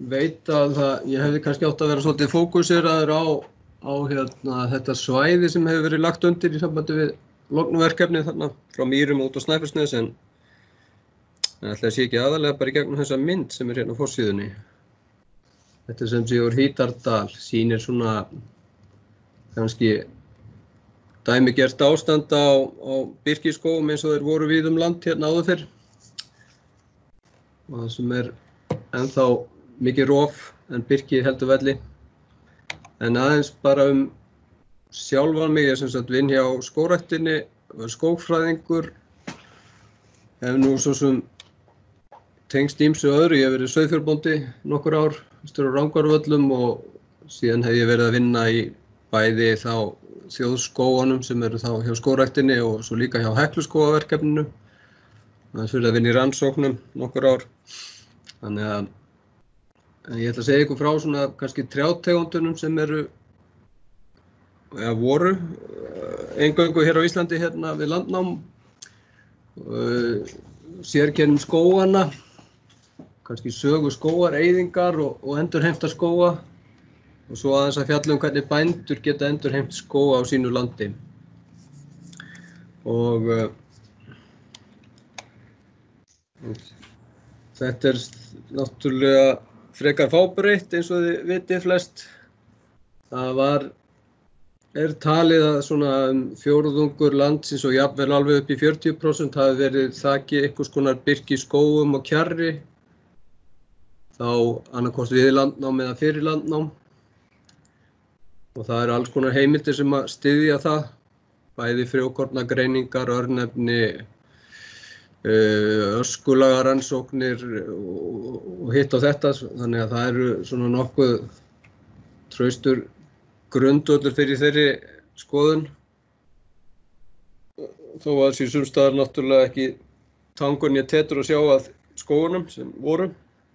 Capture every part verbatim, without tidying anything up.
veit að það, ég hefði kannski átt að vera svolítið fókuseraður á, á hérna, þetta svæði sem hefur verið lagt undir í sambandi við lognverkefni þarna frá Mýrum út á Snæfellsnes en ætli það sé ekki aðalega bara í gegnum þessa mynd sem er hérna á forsíðunni. Þetta sem sé úr Hítardal sýnir svona kannski dæmigert ástand á, á birkiskógum eins og þeir voru víð um land hérna áður fyrr. Og það sem er ennþá mikið rof en birki heldur velli. En aðeins bara um sjálfan mig, ég sem sagt vinn hjá skógræktinni, skógfræðingur, hef nú svo sem tengst ýmsu öðru, ég hef verið sauðfjárbóndi nokkur ár, störu á Rangárvöllum og síðan hef ég verið að vinna í bæði þá þjóðskógunum sem eru þá hjá skógræktinni og svo líka hjá Hekluskógaverkefninu. Það er fyrir að vinna í rannsóknum nokkur ár. Þannig að ég ætla að segja ykkur frá svona kannski trjátegundunum sem eru, eða voru, eingöngu hér á Íslandi hérna við landnám, sérkennum skógana, kannski sögu skógar, eyðingar og, og endurheimta skóga og svo aðeins að fjalla um hvernig bændur geta endurheimt skóga á sínu landi. Og uh, þetta er náttúrulega frekar fábreytt eins og þið vitið flest. Það var, er talið að svona um fjórðungur landsins og jafnvel alveg upp í fjörutíu prósent hafi verið þakið einhvers konar birkiskógum og kjarri. Þá annarkvort við landnám eða fyrir landnám. Og það eru alls konar heimildir sem að styðja það, bæði frjókornagreiningar, örnefni, öskulagarannsóknir og hitt og þetta, þannig að það eru svona nokkuð traustur grundvöllur fyrir þeirri skoðun. Þó að sé sums staðar náttúrulega ekki tangur né tetur að sjá að skógunum sem voru.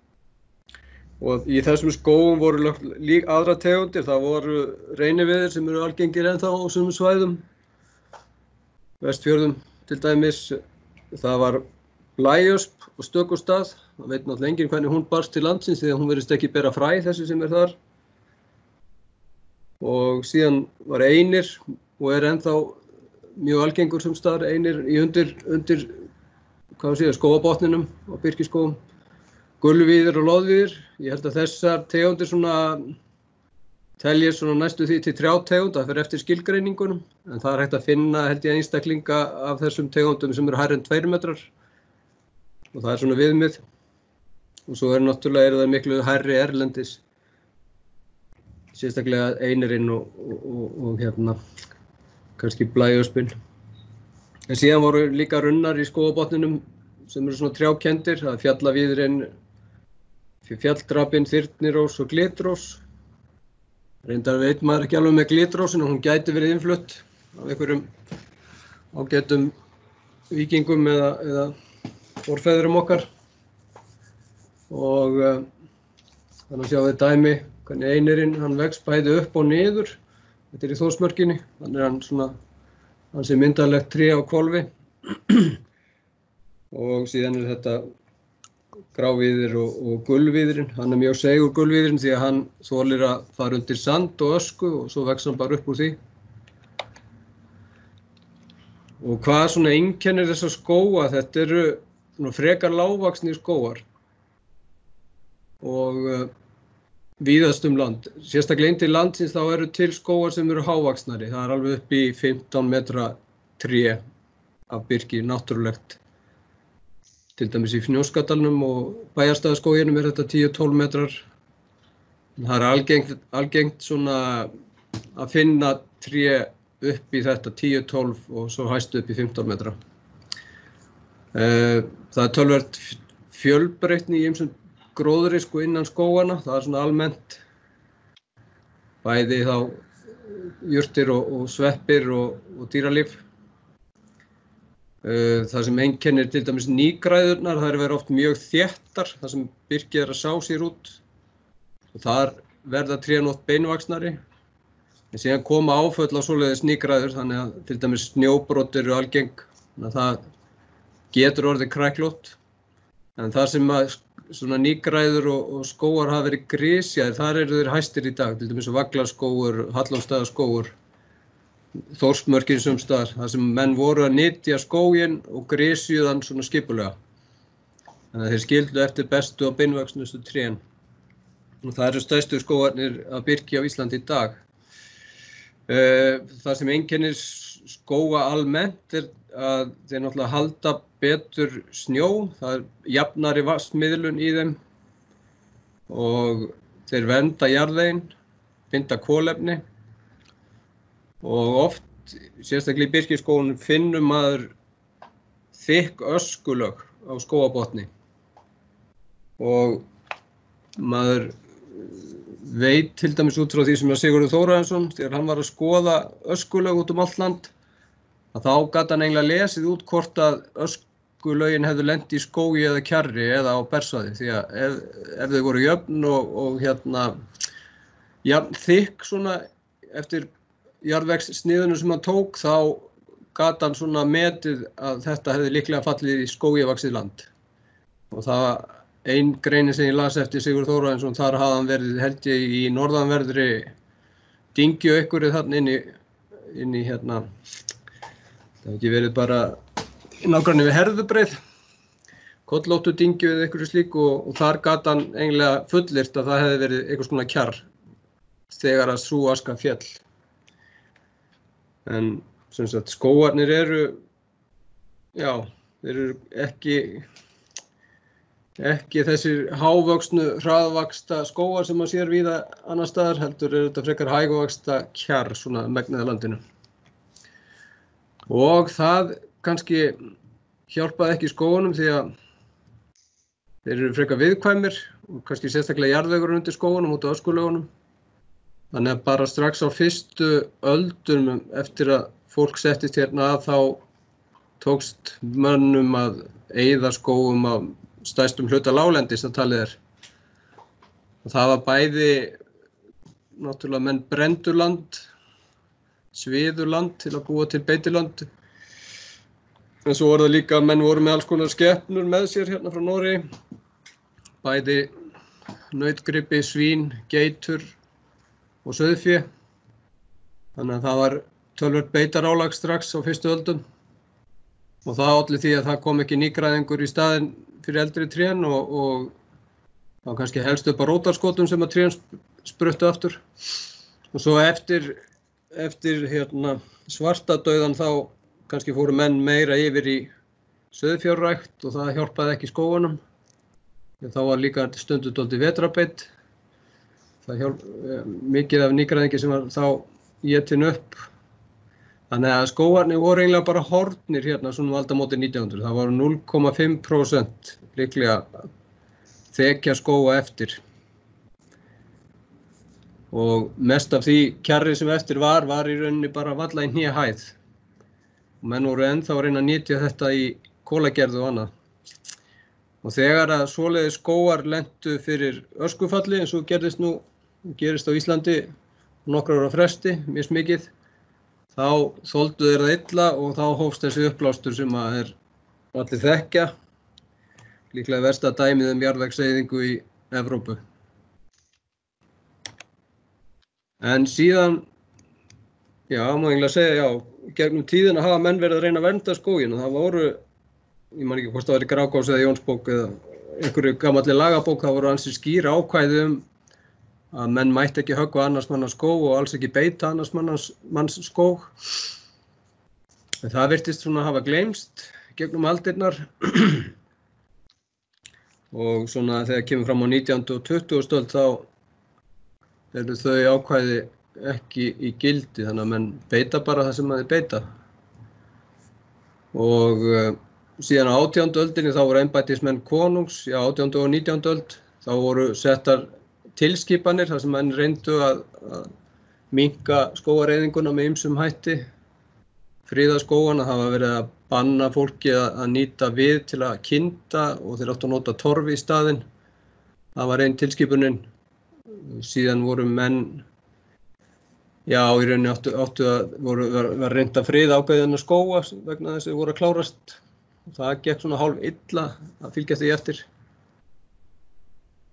Og í þessum skógum voru líka aðra tegundir, það voru reyniviðir sem eru algengir ennþá á sumum svæðum. Vestfjörðum til dæmis, það var blæösp og stökustað, það veit náttúrulega enginn hvernig hún barst til landsins því að hún virðist ekki bera fræ þessi sem er þar. Og síðan var einir og er ennþá mjög algengur sums staðar, einir í undir, undir hvað sé, skógabotninum og birkiskógum. Gulvíðir og loðvíðir, ég held að þessar tegundir svona teljir svona næstu því til trjátegund, það fer eftir skilgreiningunum, en það er hægt að finna held ég einstaklinga af þessum tegundum sem eru hærri en tveir metrar og það er svona viðmið. Og svo er náttúrulega eru það miklu hærri erlendis, sérstaklega einirinn og, og, og, og hérna kannski blæöspin. En síðan voru líka runnar í skógabotninum sem eru svona trjákenndir, það er fjallavíðirinn, fjalldrapinn, þyrnirós og glitrós. Reyndar veit maður ekki alveg með glitrósin og hún gæti verið innflutt af einhverjum ágætum víkingum eða, eða forfeðurum okkar. Og uh, þannig að sjá við dæmi hvernig einirinn, hann vex bæði upp og niður. Þetta er í Þórsmörkinni, þannig er hann svona, hann sé myndarlegt tré á hvolfi. Og síðan er þetta grávíðir og, og gulvíðirinn. Hann er mjög segur gulvíðirinn því að hann þolir að fara undir sand og ösku og svo vex hann bara upp úr því. Og hvað svona einkennir þessa skóga? Þetta eru svona frekar lágvaxnir skógar og uh, víðast um land. Sérstaklega inn til landsins þá eru til skógar sem eru hávaxnari. Það er alveg upp í fimmtán metra tré af birki, náttúrulegt. Til dæmis í Fnjóskadalnum og Bæjarstaðaskóginum er þetta tíu til tólf metrar. Það er algengt, algengt svona að finna tré upp í þetta tíu til tólf og svo hæstu upp í fimmtán metra. Það er töluvert fjölbreytni í ýmsum gróðri sko innan skógana. Það er svona almennt bæði þá jurtir og, og sveppir og, og dýralíf. Það sem einkennir til dæmis nýgræðurnar, það er verið oft mjög þéttar, það sem birkið er að sá sér út. Og þar verða trén oft beinvaxnari. En síðan koma áföll á svoleiðis nýgræður, þannig að til dæmis snjóbrot eru algeng, þannig að það getur orðið kræklótt. En það sem að svona nýgræður og, og skógar hafa verið grisjaðir, þar eru þeir hæstir í dag, til dæmis Vaglarskógur, Hallormsstaðaskógur, Þórsmörkin sums staðar, þar sem menn voru að nytja skóginn og grisjuðu hann svona skipulega. Þannig að þeir skildu eftir bestu og beinvöxnustu trén. Og það eru stærstu skógarnir að birki á Íslandi í dag. Það sem einkennir skóga almennt er að þeir náttúrulega halda betur snjó, það er jafnari vatnsmiðlun í þeim og þeir vernda jarðveginn, binda kolefni og oft, sérstaklega í birkiskógunum, finnur maður þykk öskulög á skógabotni og maður veit til dæmis út frá því sem að Sigurður Þórarinsson, þegar hann var að skoða öskulög út um allt land, að þá gat hann eiginlega lesið út hvort að öskulögin hefðu lent í skógi eða kjarri eða á bersvæði, því að ef, ef þau voru jöfn og, og hérna jafn þykk svona eftir jarðvegssniðunum sem hann tók, þá gat hann svona metið að þetta hefði líklega fallið í skógivaxið land. Og það ein greinin sem ég las eftir Sigurður Þórarinsson, þar hafði hann verið held ég í norðanverðri dyngju einhverju þarna inn í, inn í hérna, það hefði ekki verið bara nágranni við Herðubreið, kollóttu dyngju eða einhverju slíku og, og þar gat hann eiginlega fullyrt að það hefði verið einhvers konar kjarr þegar að sú aska féll. En sem sagt, skógarnir eru, já, þeir eru ekki, ekki þessir hávöxnu, hraðvaxta skógar sem maður sér víða annars staðar, heldur eru þetta frekar hægvaxta kjarr svona megnaði landinu. Og það kannski hjálpaði ekki skógunum því að þeir eru frekar viðkvæmir og kannski sérstaklega jarðvegur undir skógunum út á öskulögunum. Þannig að bara strax á fyrstu öldum eftir að fólk settist hérna að þá tókst mönnum að eyða skógum af stærstum hluta láglendis að talið er. Og það var bæði náttúrulega menn brenndu land, sviðu land til að búa til beitiland. En svo var það líka að menn voru með alls konar skepnur með sér hérna frá Noregi. Bæði nautgripi, svín, geitur og sauðfé. Þannig að það var töluvert beitarálag strax á fyrstu öldum. Og það olli því að það kom ekki nýgræðingur í staðinn fyrir eldri trén og, og það kannski helst upp á rótarskotum sem að trén spruttu aftur. Og svo eftir, eftir hérna, svartadauðan þá kannski fóru menn meira yfir í sauðfjárrækt og það hjálpaði ekki skógunum. Þá var líka stundu dálítið vetrarbeit. Það hjálp, mikið af nýgræðingi sem var þá étin upp. Þannig að skógarnir voru eiginlega bara horfnir hérna svona um aldamótin nítján hundruð. Það voru núll komma fimm prósent líklega þekja skóga eftir. Og mest af því kjarri sem eftir var, var í rauninni bara varla í hnéhæð. Og menn voru ennþá að reyna að nýtja þetta í kolagerð og annað. Og þegar að svoleiðis skógar lentu fyrir öskufalli eins og gerðist nú gerist á Íslandi nokkrar ára fresti, mismikið, þá þoldu þeir það illa og þá hófst þessi uppblástur sem að er allir þekkja, líklega versta dæmið um jarðvegseyðingu í Evrópu. En síðan, já, má eiginlega segja, já, gegnum tíðina hafa menn verið að reyna að vernda skóginn og það voru, ég man ekki hvort það var í Grágás eða Jónsbók eða einhverju gamalli lagabók, það voru ansi skýr ákvæði um að menn mætti ekki höggva annars manns skóg og alls ekki beita annars manns, manns skóg. En það virtist svona að hafa gleymst gegnum aldirnar og svona þegar kemur fram á nítjándu og tuttugustu öld þá eru þau ákvæði ekki í gildi, þannig að menn beita bara það sem þeir beita. Og uh, síðan á átjándu öldinni þá voru embættismenn konungs, já átjándu og nítjándu öld, þá voru settar tilskipanir þar sem menn reyndu að, að minnka skógareyðinguna með ýmsum hætti, friða skógana, það var verið að banna fólki að, að nýta við til að kynda og þeir áttu að nota torfi í staðinn. Það var einn tilskipunin. Síðan voru menn, já í rauninni áttu, áttu að voru, var, var reynd að friða ákveðina skóga vegna þess að þeir voru að klárast. Það gekk svona hálf illa að fylgja því eftir.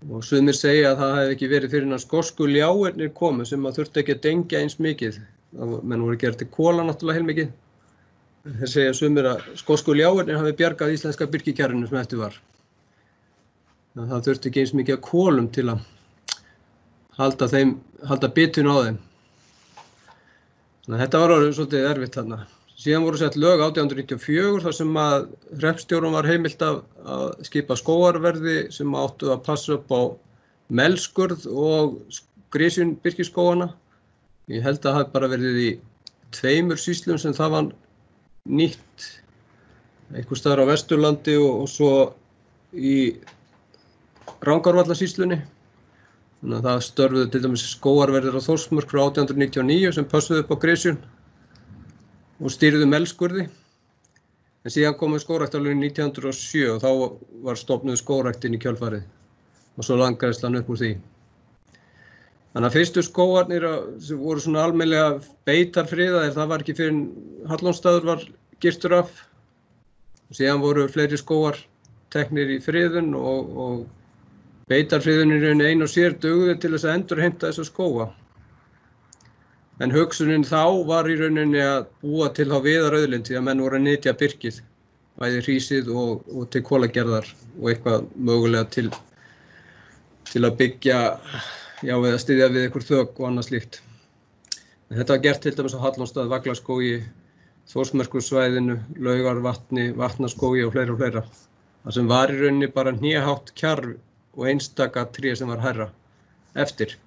Og sumir segja að það hefði ekki verið fyrir að skosku ljáirnir komu sem að þurfti ekki að dengja eins mikið. Menn voru gerð til kola náttúrulega heilmikið. Þeir segja sumir að skosku ljáirnir hafi bjargað íslenska birkikjarrinu sem eftir var. Það þurfti ekki eins mikið að kolum til að halda, þeim, halda bitun á þeim. Þannig að þetta var orðið svolítið erfitt þarna. Síðan voru sett lög átján hundruð níutíu og fjögur þar sem að hreppstjórum var heimilt að, að skipa skógarverði sem áttu að passa upp á melskurð og grisjun birkiskógana. Ég held að það hafi bara verið í tveimur sýslum sem það var nýtt, einhvers staðar á Vesturlandi og, og svo í Rangárvallasýslunni. Þannig að það störfuðu til dæmis skógarverðir á Þórsmörk frá átján hundruð níutíu og níu sem passuðu upp á grisjun og stýrðu melskurði. En síðan komu skógræktarlögin nítján hundruð og sjö og þá var stofnuð skógræktin í kjölfarið og svo landgræðslan upp úr því. Þannig að fyrstu skógarnir sem voru svona almennilega beitarfriðaðir, það var ekki fyrir Hallormsstaður var girtur af. Og síðan voru fleiri skógar teknir í friðun og, og beitarfriðunin ein og sér dugði til þess að endurheimta þessa skóga. En hugsunin þá var í rauninni að búa til þá viðarauðlind því að menn voru að nytja birkið, bæði hrísið og, og til kolagerðar og eitthvað mögulega til, til að byggja, já, við að styðja við einhver þök og annað slíkt. En þetta var gert til dæmis á Hallormsstað, Vaglaskógi, Þórsmerkursvæðinu, Laugarvatni, Vatnaskógi og fleira og fleira. Það sem var í rauninni bara hnéhátt kjarr og einstaka tré sem var hærra eftir.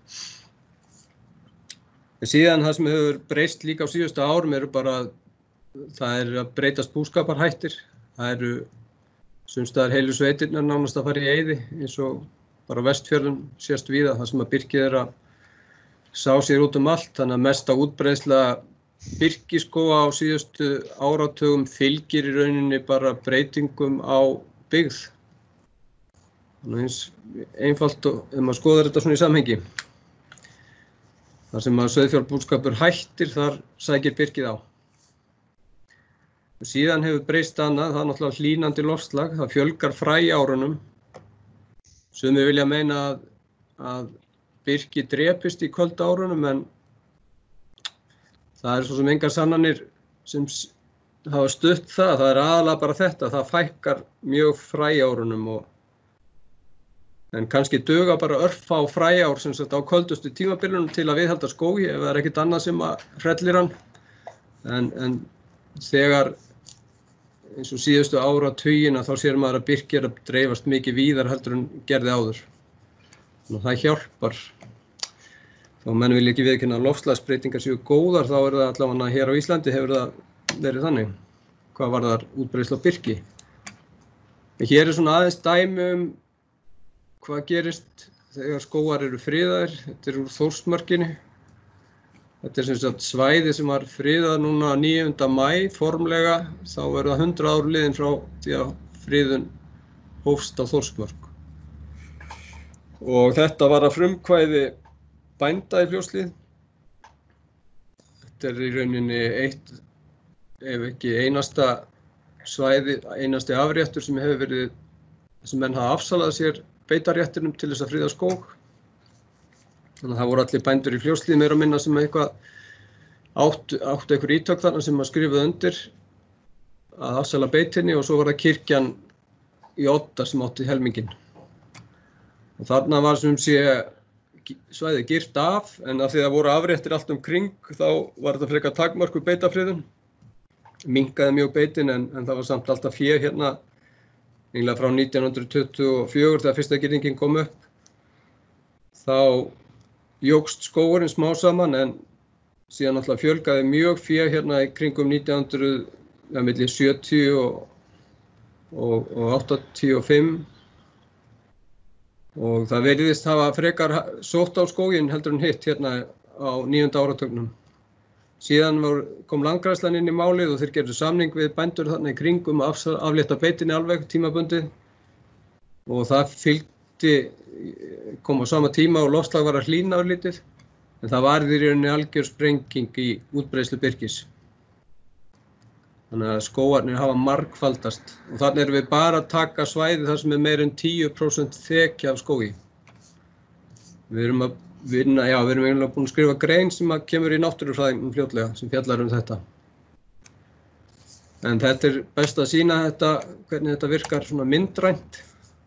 En síðan það sem hefur breyst líka á síðustu árum eru bara, það er að breytast búskaparhættir. Það eru sums staðar heilu sveitirnar nánast að fara í eyði eins og bara á Vestfjörðum sést víða, það sem að birkið er að sá sér út um allt. Þannig að mesta útbreiðsla birkiskóga á síðustu áratugum fylgir í rauninni bara breytingum á byggð. Þannig eins einfalt og ef maður skoðar þetta svona í samhengi. Þar sem að sauðfjárbúskapur hættir, þar sækir birkið á. Og síðan hefur breyst annað, það er náttúrulega hlýnandi loftslag, það fjölgar fræárunum. Sumir vilja meina að, að birki drepist í köldárunum, en það er svo sem engar sannanir sem hafa stutt það. Það er aðalega bara þetta, það fækkar mjög fræárunum og en kannski duga bara örfá fræár sem sagt á köldustu tímabilinum til að viðhalda skógi ef það er ekkert annað sem að hrellir hann. En, en þegar eins og síðustu áratugina þá sér maður að birkið er að dreifast mikið víðar heldur en gerði áður. Þannig að það hjálpar. Þá menn vil ekki viðurkenna að loftslagsbreytingar séu góðar, þá er það allavega hér á Íslandi hefur það verið þannig. Hvað var það útbreiðsla á birki? En hér er svona aðeins dæmi um hvað gerist þegar skógar eru friðaðir. Þetta er úr Þórsmörkinni. Þetta er sem sagt svæði sem var friðað núna níunda maí formlega. Þá verða hundrað ár liðin frá því að friðun hófst á Þórsmörk. Og þetta var að frumkvæði bænda í Fljótshlíð. Þetta er í rauninni eitt, ef ekki einasta svæði, einasti afréttur sem hefur verið, sem menn hafa afsalað sér beitarréttinum til þess að friða skóg. Þannig að það voru allir bændur í Fljótshlíð meira að minna sem eitthvað áttu, áttu einhver ítök þarna sem að skrifuðu undir að afsala beitinni og svo var það kirkjan í Odda sem átti helminginn. Og þarna var sem sé svæðið girt af, en af því það voru afréttir allt um kring þá var þetta frekar takmörkuð beitafriðun. Minnkaði mjög beitin en, en það var samt alltaf fé hérna eiginlega frá nítján hundruð tuttugu og fjögur þegar fyrsta girðingin kom upp. Þá jókst skógurinn smá saman en síðan alltaf fjölgaði mjög fé hérna í kringum nítján hundruð, ja, milli sjötíu og, og, og áttatíu og fimm. Og það veriðist hafa frekar sótt á skóginn heldur en hitt hérna á níunda áratugnum. Síðan var, kom landgræðslan inn í málið og þeir gerðu samning við bændur þarna í kringum að aflétta beitinni alveg tímabundið. Og það fylgdi, kom á sama tíma og loftslag var að hlýna örlítið. En það varði í rauninni algjör sprenging í útbreiðslu birkis. Þannig að skógarnir hafa margfaldast. Og þannig erum við bara að taka svæði þar sem er meira en tíu prósent þekja af skógi. Við erum að vinna, já, við erum eiginlega búin að skrifa grein sem að kemur í náttúrufræðingum fljótlega, sem fjallar um þetta. En þetta er best að sýna þetta, hvernig þetta virkar svona myndrænt.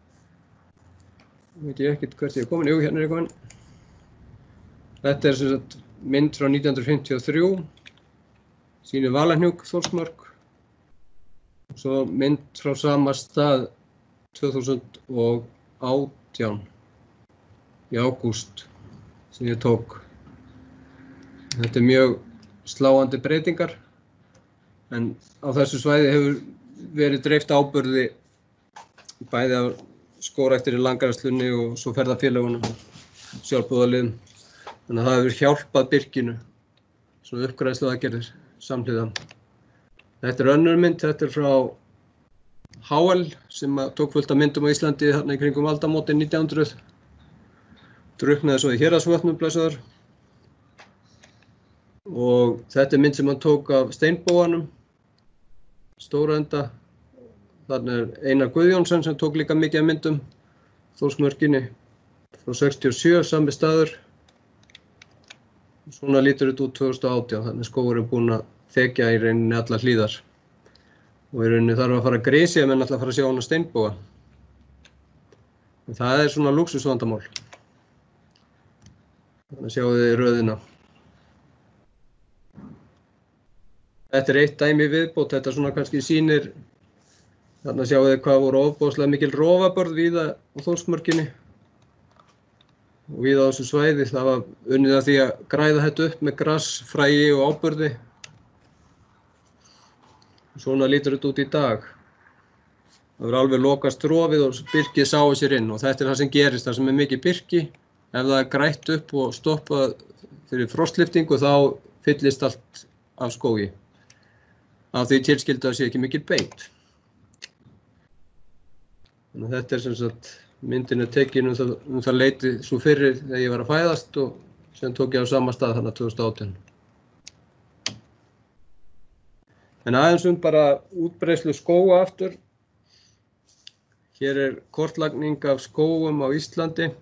Nú veit ég ekkert hvert ég er komin, jú, hérna er ég komin. Þetta er sem sagt mynd frá nítján hundruð fimmtíu og þrjú, sýnir Valahnjúk, Þórsmörk. Svo mynd frá sama stað tvö þúsund og átján, í ágúst, sem ég tók. Þetta er mjög sláandi breytingar, en á þessu svæði hefur verið dreift áburði bæði af skógræktinni í Langarækslunni og svo ferðafélögunum, sjálfboðaliðum. Þannig að það hefur hjálpað birkinu, svona uppgræðsluaðgerðir samhliða. Þetta er önnur mynd, þetta er frá H L sem tók fullt af myndum á Íslandi þarna í kringum aldamótin nítján hundruð. Drukknaði svo í Héraðsvötnum blessaður. Og þetta er mynd sem hann tók af steinbóanum, Stóraenda. Þarna er Einar Guðjónsson sem tók líka mikið af myndum, Þórsmörkinni, frá sextíu og sjö, sami staður. Svona lítur þetta út tvö þúsund og átján, þannig skógurinn búinn að þekja í rauninni allar hlíðar. Og í rauninni þarf að fara að grisja ef menn ætla að fara að sjá hana steinboga. En það er svona lúxusvandamál. Þannig sjáum þið röðina. Þetta er eitt dæmi viðbót, þetta svona kannski sýnir, þarna sjáum þið hvað voru ofboðslega mikil rofabörð víða á Þórsmörkinni. Og víða á þessu svæði, það var unnið að því að græða þetta upp með gras, fræi og áburði. Svona lítur þetta út í dag. Það verður alveg lokast rofið og birkið sáu sér inn og þetta er það sem gerist, það sem er mikið birki. Ef það er grætt upp og stoppað fyrir frostlyftingu þá fyllist allt af skógi. Af því tilskyldu að sé ekki mikil beit. Þannig að þetta er sem sagt, myndin er tekin um það, um það leiti svo fyrir þegar ég var að fæðast og sem tók ég á sama stað þarna tvö þúsund og átján. En aðeins um bara útbreiðslu skóga aftur. Hér er kortlagning af skógum á Íslandi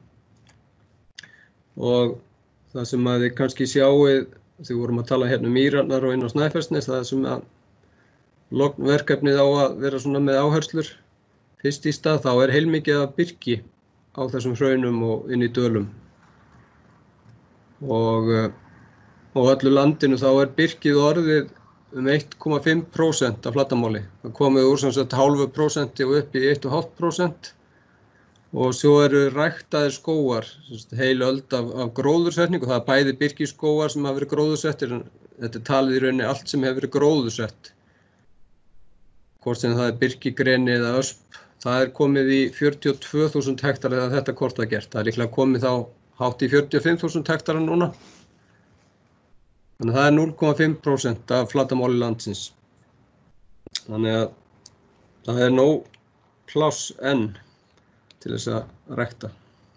og það sem að þið kannski sjáið, þegar við vorum að tala hérna um Mýrarnar og inn á Snæfellsnes, það sem að lognverkefnið á að vera svona með áherslur. Fyrst í stað þá er heilmikið af birki á þessum hraunum og inn í dölum. Og á öllu landinu þá er birkið orðið um eitt komma fimm prósent af flatarmáli. Það komið úr sem sagt hálfu prósenti og upp í eitt komma fimm prósent. Og svo eru ræktaðir skógar, heil öld af, af gróðursetningu. Það er bæði birkiskógar sem hafa verið gróðursettir, en þetta er talið í rauninni allt sem hefur verið gróðursett. Hvort sem það er birkigreni eða ösp, það er komið í fjörutíu og tvö þúsund hektar eða þetta kort var gert. Það er líklega komið þá hátt í fjörutíu og fimm þúsund hektara núna. Þannig að það er núll komma fimm prósent af flatarmáli landsins. Þannig að það er nóg pláss enn til þess að rækta.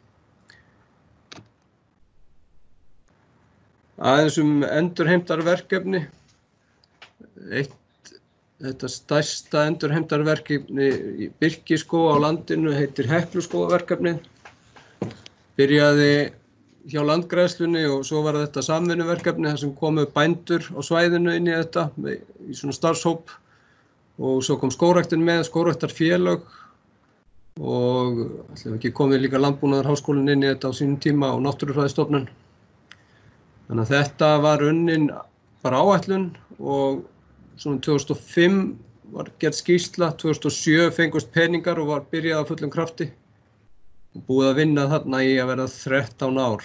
Aðeins um endurheimtarverkefni. Eitt, þetta stærsta endurheimtarverkefni í birkiskóga á landinu heitir Hekluskógaverkefnið. Byrjaði hjá Landgræðslunni og svo var þetta samvinnuverkefni þar sem komu bændur á svæðinu inn í þetta í svona starfshóp og svo kom skógræktin með, skógræktarfélög og ætli ekki komið líka Landbúnaðarháskólinn inn í þetta á sínum tíma og Náttúrufræðistofnun. Þannig að þetta var unnin bara áætlun og svona tvö þúsund og fimm var gerð skýrsla, tvö þúsund og sjö fengust peningar og var byrjað á fullum krafti. Búið að vinna þarna í að vera þrettán ár.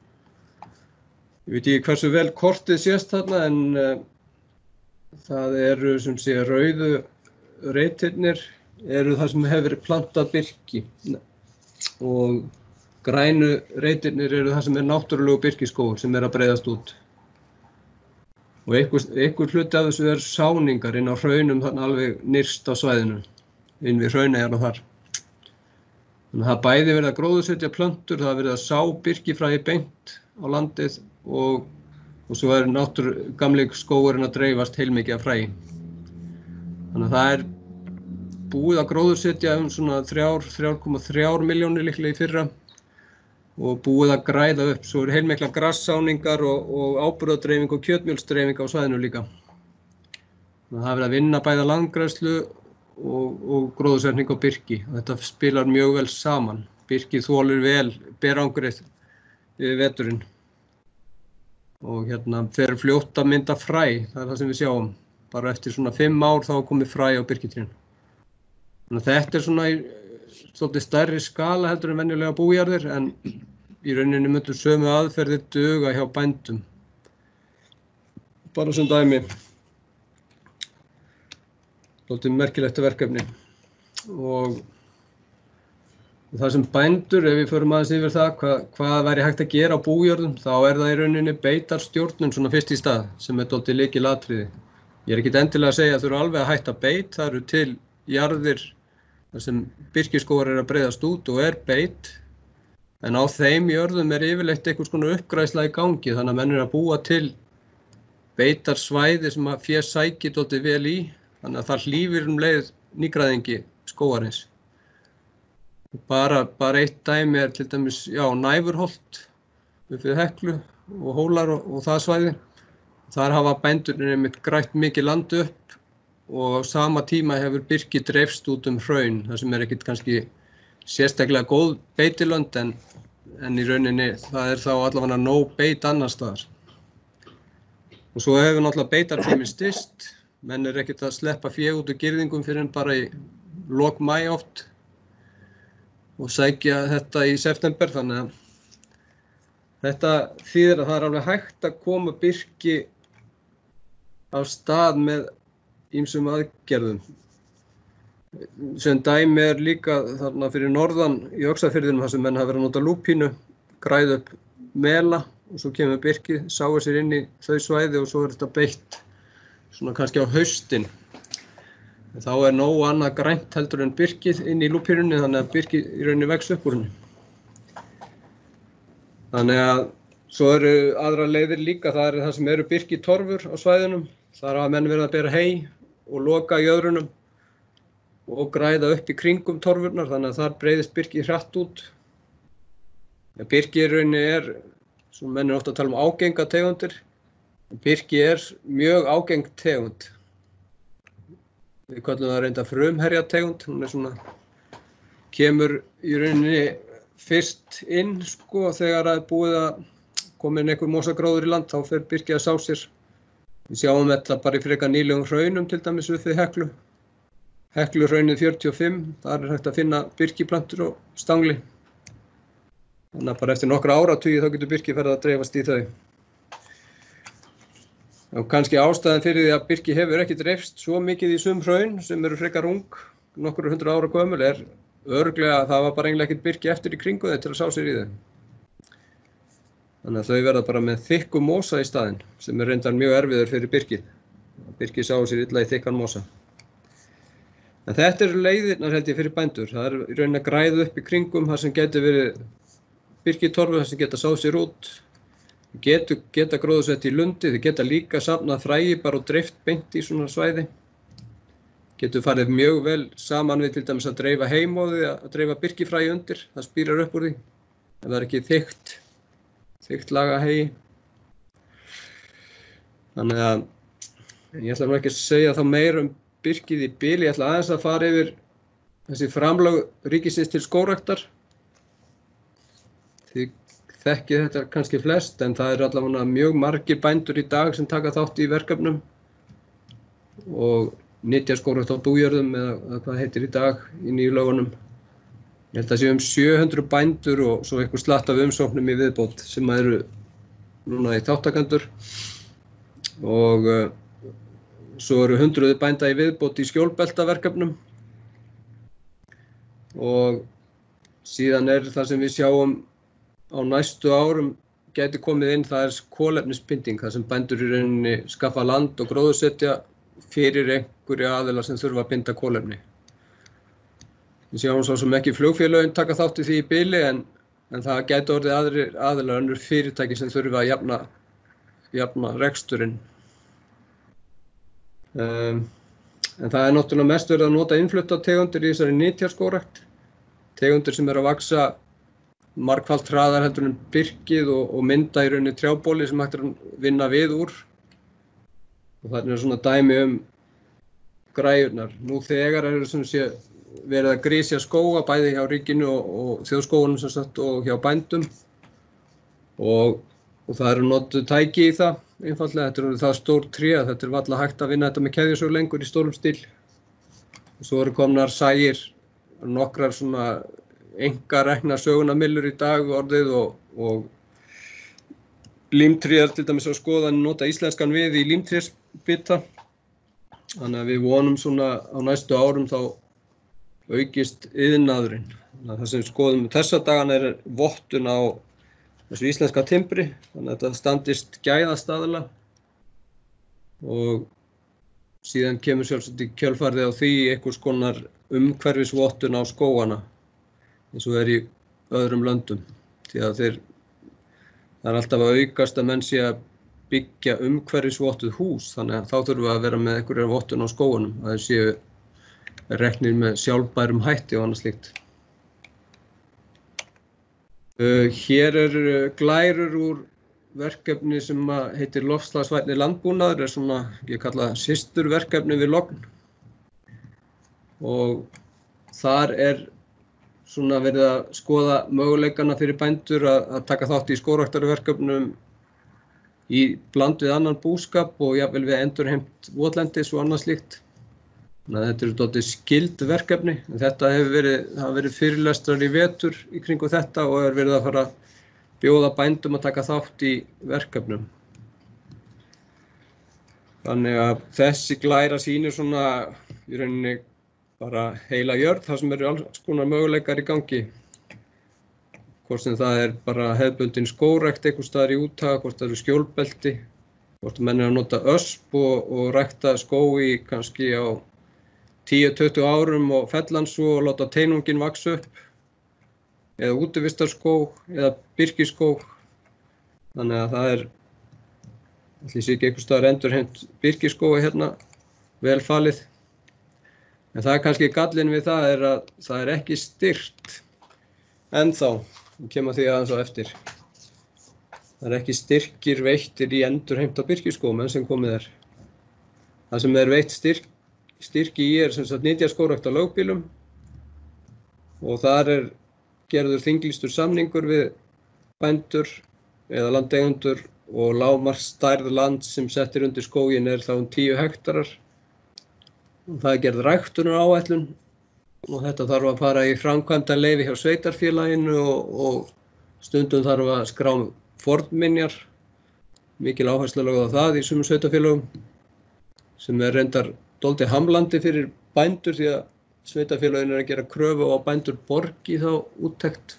Ég veit ekki hversu vel kortið sést þarna en uh, það eru sem sé rauðu reitirnir eru það sem hefur verið plantað birki og grænu reitirnir eru það sem er náttúrulegu birkiskógur sem er að breiðast út. Og einhver, einhver hluti af þessu er sáningar inn á hraunum þarna alveg nyrst á svæðinu, inn við hrauneyjar og þar. Þannig að það bæði verið að gróðursetja plöntur, það verið að sá birkifræi beint á landið og, og svo er náttúr gamli skógurinn að dreifast heilmikið af fræi. Þannig að það er búið að gróðursetja um svona þrjár komma þrjár milljónir líklega í fyrra og búið að græða upp. Svo eru heilmiklar grassáningar og, og áburðardreifing og kjötmjólsdreifing á svæðinu líka. Það er verið að vinna bæða landgræðslu og, og gróðursetning á birki. Þetta spilar mjög vel saman. Birkið þolir vel berangrið við veturinn. Og hérna fer fljótt að mynda fræ, það er það sem við sjáum. Bara eftir svona fimm ár þá er komið fræ á birkitrén. Þannig að þetta er svona í svolítið stærri skala heldur en venjulega bújarðir, en í rauninni myndu sömu aðferðir duga hjá bændum. Bara sem dæmi. Svolítið merkilegt verkefni. Og það sem bændur, ef við förum aðeins yfir það, hvað, hvað væri hægt að gera á bújörðum, þá er það í rauninni beitarstjórnun svona fyrst í stað, sem er dálítið lykilatriði. Ég er ekkert endilega að segja að þau eru alveg að hætta beit, það eru til jarðir þar sem birkiskógar er að breiðast út og er beit, en á þeim jörðum er yfirleitt einhvers konar uppgræðsla í gangi, þannig að menn er að búa til beitarsvæði sem að fé sækir dálítið vel í, þannig að það hlífir um leið nýgræðingi skógarins. Bara, bara eitt dæmi er til dæmis, já, Næfurholt upp við Heklu og Hólar og, og það svæði. Þar hafa bændurnir einmitt grætt mikið land upp og á sama tíma hefur birki dreifst út um hraun, það sem er ekkert kannski sérstaklega góð beitilönd, en, en í rauninni það er þá allavega nóg beit annars staðar. Og svo hefur náttúrulega beitartíminn styst, menn er ekkert að sleppa fé út úr girðingum fyrir en bara í lok maí oft. Og sækja þetta í september, þannig að þetta þýðir að það er alveg hægt að koma birki af stað með ýmsum aðgerðum. Sem dæmi er líka þarna fyrir norðan í Öxarfirðinum þar sem menn hafa verið að nota lúpínu, græða upp mela og svo kemur birkið, sáir sér inn í þau svæði og svo er þetta beitt svona kannski á haustin. Þá er nóg annað grænt heldur en birkið inn í lúpírunni, þannig að birkið í rauninni vex upp úr henni. Þannig að svo eru aðra leiðir líka, það er það sem eru birkitorfur á svæðunum. Þar hafa menn verið að bera hey og loka jöðrunum og græða upp í kringum torfurnar, þannig að þar breiðist birkið hratt út. Ja, birkið í rauninni er, sem menn er ofta að tala um ágenga tegundir, birkið er mjög ágeng tegund. Við kallum það reynda frumherjategund, hún er svona, kemur í rauninni fyrst inn, sko, þegar það er búið að koma inn einhver mosagróður í land, þá fer birkið að sá sér. Við sjáum þetta bara í frekar nýlegum hraunum, til dæmis upp við Heklu. Hekluhraunið fjörutíu og fimm, þar er hægt að finna birkiplantur og stangli. Þannig að bara eftir nokkra áratugi þá getur birkið farið að dreifast í þau. Og kannski ástæðan fyrir því að birki hefur ekki dreifst svo mikið í sum hraun sem eru frekar ung, nokkur hundruð ára gömul, er örugglega að það var bara eiginlega ekkert birki eftir í kringu þau til að sá sér í þau. Þannig að þau verða bara með þykkum mosa í staðinn, sem er reyndar mjög erfiður fyrir birkið. Birkið sá sér illa í þykkan mosa. En þetta eru leiðirnar held ég fyrir bændur. Það er í rauninni að græða upp í kringum þar sem getur verið birkitorfu, þar sem geta sá sér út. Getu, geta gróðursett í lundi, þau geta líka safnað fræi bara og dreift beint í svona svæði. Getur farið mjög vel saman við til dæmis að dreifa heimóði, að dreifa birkifræi undir, það spírar upp úr því. Ef það er ekki þykkt, þykkt laga hegi. Þannig að ég ætla nú ekki að segja þá meira um birkið í bili, ég ætla aðeins að fara yfir þessi framlög ríkisins til skógræktar. Þið þekkið þetta kannski flest, en það er allavega mjög margir bændur í dag sem taka þátt í verkefnum og nytja skógrækt á bújörðum eða hvað heitir í dag í nýju lögunum. Ég held að sé um sjö hundruð bændur og svo einhver slatt af umsóknum í viðbót sem eru núna í þáttakendur og uh, svo eru hundruði bænda í viðbót í skjólbeltaverkefnum og síðan er það sem við sjáum á næstu árum gæti komið inn, það er kolefnisbinding, það sem bændur í rauninni skaffa land og gróðursetja fyrir einhverja aðila sem þurfa að binda kolefni. Við sjáum svo sem ekki flugfélögin taka þátt í því í bili, en, en það gæti orðið aðrir aðilar önnur fyrirtæki sem þurfa að jafna, jafna reksturinn. Um, en það er náttúrulega mest verið að nota innflutta tegundir í þessari nytjaskógrækt, tegundir sem eru að vaxa margfalt hraðar heldur en birkið og, og mynda í rauninni trjábóli sem hægt er að vinna við úr. Og þarna er svona dæmi um græjurnar. Nú þegar er sem sé verið að grisja skóga bæði hjá ríkinu og, og þjóðskógunum sem sagt og hjá bændum. Og, og það eru notuð tæki í það einfaldlega. Þetta er það stór tré að þetta er varla hægt að vinna þetta með keðjusög lengur í stórum stíl. Og svo eru komnar sægir, nokkrar svona einkarekna sögunarmyllur í dag orðið og, og límtríðar til dæmis á skoðan nota íslenskan við í límtríðsbita. Þannig að við vonum svona á næstu árum þá aukist iðnaðurinn. Það sem skoðum þessa dagana er vottun á þessu íslenska timbri, þannig að þetta standist gæðastaðla og síðan kemur sjálfsagt í kjölfarið á því einhvers konar umhverfisvottun á skógana eins og er í öðrum löndum. Því að þeir, það er alltaf að aukast að menn sé að byggja umhverfisvottuð hús, þannig að þá þurfum við að vera með einhverja vottun á skógunum, að þeir séu reknir með sjálfbærum hætti og annað slíkt. Uh, hér er glærur úr verkefni sem heitir loftslagsvænni landbúnaður, er svona, ég kalla systurverkefni við Logn. Og þar er svona verið að skoða möguleikana fyrir bændur að, að taka þátt í skógræktarverkefnum í bland við annan búskap og jafnvel við endurheimt votlendis og annað slíkt. Þannig að þetta eru dálítið skyld verkefni. Þetta hefur verið, það hafa verið fyrirlestrar í vetur í kringum þetta og er verið að fara að bjóða bændum að taka þátt í verkefnum. Þannig að þessi glæra sýnir svona í rauninni bara heila jörð, þar sem eru alls konar möguleikar í gangi. Hvort sem það er bara hefðbundin skógrækt einhvers staðar í úthag, hvort það eru skjólbelti, hvort menn er að nota ösp og, og rækta skógi kannski á tíu til tuttugu árum og fella hann svo og láta teinunginn vaxa upp, eða útivistarskóg eða birkiskóg. Þannig að það er, ætli sé ekki einhvers staðar endurheimt birkiskóga hérna, vel falið. En það er kannski gallinn við það er að það er ekki styrkt ennþá, við kemur því aðeins á eftir. Það er ekki styrkir veittir í endurheimta birkiskógum enn sem komið er. Það sem er veitt styrk Styrki í er sem sagt nytjaskógrækt á lögbýlum og þar er gerður þinglýstur samningur við bændur eða landeigendur og lágmarksstærð land sem settir undir skóginn er þá um tíu hektarar. Og það er gerð ræktunaráætlun og þetta þarf að fara í framkvæmdaleyfi hjá sveitarfélaginu og, og stundum þarf að skrá fornminjar, mikil áhersla lögð á það í sumum sveitarfélögum sem er reyndar dálítið hamlandi fyrir bændur því að sveitarfélögin er að gera kröfu á að bændur borgi þá úttekt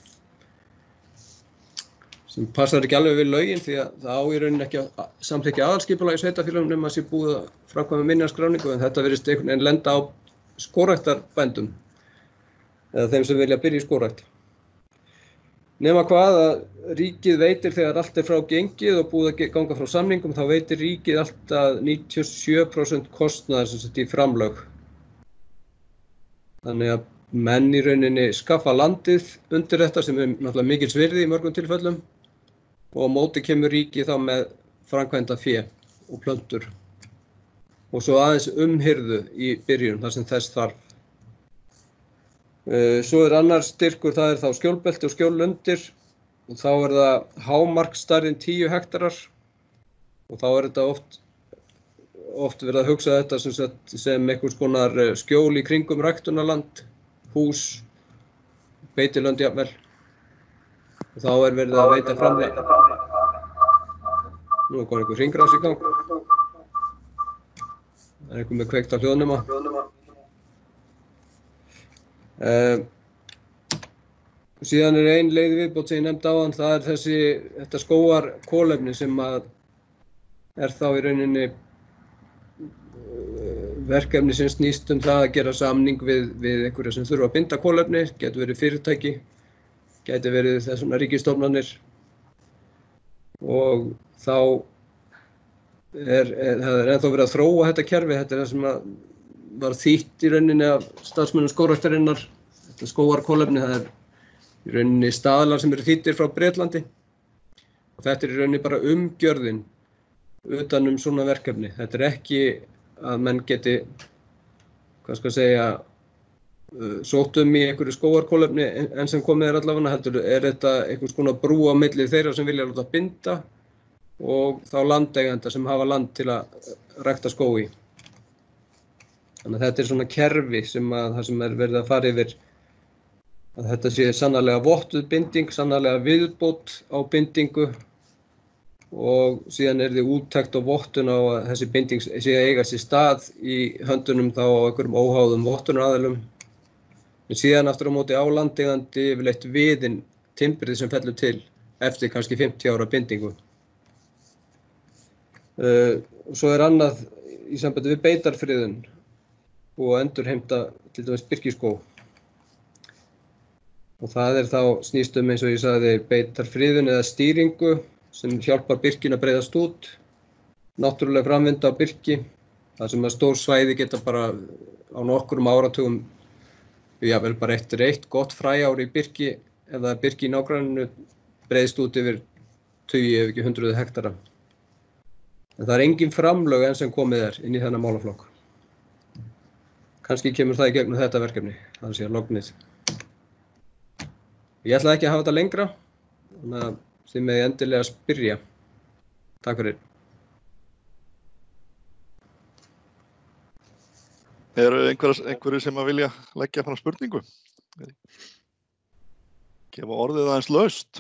sem passar ekki alveg við lögin því að það á í rauninni ekki að samþykkja aðalskipulag í sveitarfélögum nema að sé búið að framkvæma minjaskráningu en þetta virðist einhvern veginn lenda á skógræktarbændum eða þeim sem vilja byrja í skógrækt. Nema hvað að ríkið veitir þegar allt er frá gengið og búið að ganga frá samningum, þá veitir ríkið alltaf níutíu og sjö prósent kostnaðar sem sett í framlög. Þannig að menn í rauninni skaffa landið undir þetta sem er náttúrulega mikils virði í mörgum tilfellum og á móti kemur ríkið þá með framkvæmda fé og plöntur. Og svo aðeins umhirðu í byrjun þar sem þess þarf. Svo er annar styrkur, það er þá skjólbelti og skjóllundir og þá er það hámarksstærðin tíu hektarar og þá er þetta oft, oft verið að hugsa þetta sem, sem einhvers konar skjól í kringum ræktunarland, hús, beitilönd jafnvel og þá er verið að veita framlega. Nú er komið einhver hringrás í gang. Það er einhver með kveikt á hljóðnema. Uh, síðan er ein leið viðbót sem ég nefndi áðan, það er þessi þetta skógarkolefni sem að er þá í rauninni uh, verkefni sem snýst um það að gera samning við, við einhverja sem þurfa að binda kolefni, getur verið fyrirtæki, getur verið þessuna ríkisstofnanir og þá er, er, það er ennþá verið að þróa þetta kerfi, þetta er það sem að var þýtt í rauninni af starfsmönnum skógræktarinnar, þetta skógarkolefni, það er í rauninni staðlar sem eru þýddir frá Bretlandi. Og þetta er í rauninni bara umgjörðin utan um svona verkefni. Þetta er ekki að menn geti, hvað skal ég segja, sótt um í einhverju skógarkolefni en sem komið er allavega, heldur er þetta einhvers konar brú á milli þeirra sem vilja láta binda og þá landeigenda sem hafa land til að rækta skógi. Þannig að þetta er svona kerfi sem að það sem er verið að fara yfir að þetta sé sannarlega vottuð binding, sannarlega viðbót á bindingu og síðan er því úttekt og vottun á að þessi binding sé að eiga sér stað í höndunum þá á einhverjum óháðum vottunaraðilum. En síðan aftur á móti á landeigandi yfirleitt viðinn timbrið sem fellur til eftir kannski fimmtíu ára bindingu. Uh, og svo er annað í sambandi við beitarfriðun og endurheimta til dæmis birkiskóg. Og það er þá snýst um eins og ég sagði beitarfriðun eða stýringu sem hjálpar birkinu að breiðast út, náttúrulega framvinda á birki, það sem að stór svæði geta bara á nokkrum áratugum, jafnvel bara eftir eitt gott fræár í birki eða birki í nágranninu breiðst út yfir tugi ef ekki hundruð hektara. En það er engin framlög enn sem komið er inn í þennan málaflokk. Kannski kemur það í gegnum þetta verkefni, það sé lognið. Ég ætla ekki að hafa þetta lengra, þannig að þið megið endilega spyrja. Takk fyrir. Eru einhverjir einhverjir sem að vilja leggja fram spurningu? Gefa orðið aðeins laust.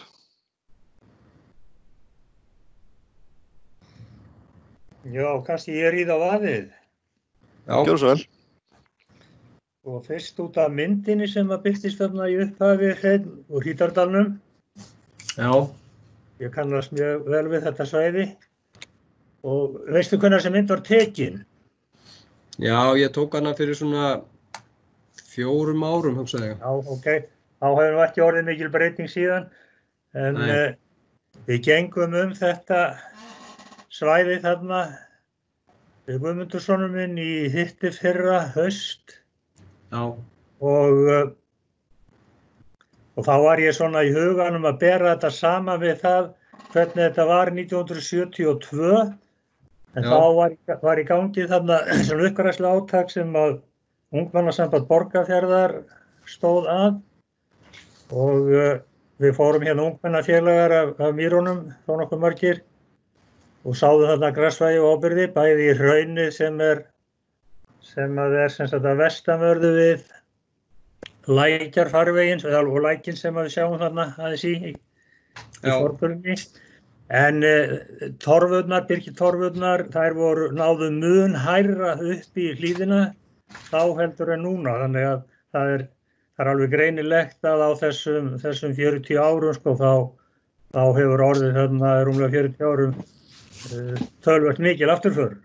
Já, kannski ég ríð á vaðið. Já. Gjörðu svo vel. Og fyrst út af myndinni sem að birtist þarna í upphafi Hreinn úr Hítardalnum. Já. Ég kannast mjög vel við þetta svæði. Og veistu hvenær sem mynd var tekin? Já, ég tók hana fyrir svona fjórum árum, hugsaði ég. Já, ok. Þá hefur nú ekki orðið mikil breyting síðan. En uh, við gengum um þetta svæði þarna við Guðmundssonur minn í hitti fyrra haust. Já. Og, uh, og þá var ég svona í huganum að bera þetta saman við það hvernig þetta var nítján hundruð sjötíu og tvö. En Já. Þá var, var í gangi þarna sem uppgræðslu átak sem að Ungmennasamband Borgarfjarðar stóð að og uh, við fórum hérna ungmennafélagar af, af Mýrunum, þó nokkuð margir og sáðu þarna grassvægi og ábyrgði, bæði í hraunið sem er sem að er sem sagt að vestanverðu við Lækjarfarveginn og lækinn sem að við sjáum þarna aðeins í, í, í forgrunni. En uh, torfurnar, birkitorfurnar, þær voru náðu mun hærra upp í hlíðina þá heldur en núna. Þannig að það er, það er alveg greinilegt að á þessum, þessum fjörutíu árum sko, þá, þá hefur orðið þarna rúmlega fjörutíu árum uh, töluvert mikil afturför.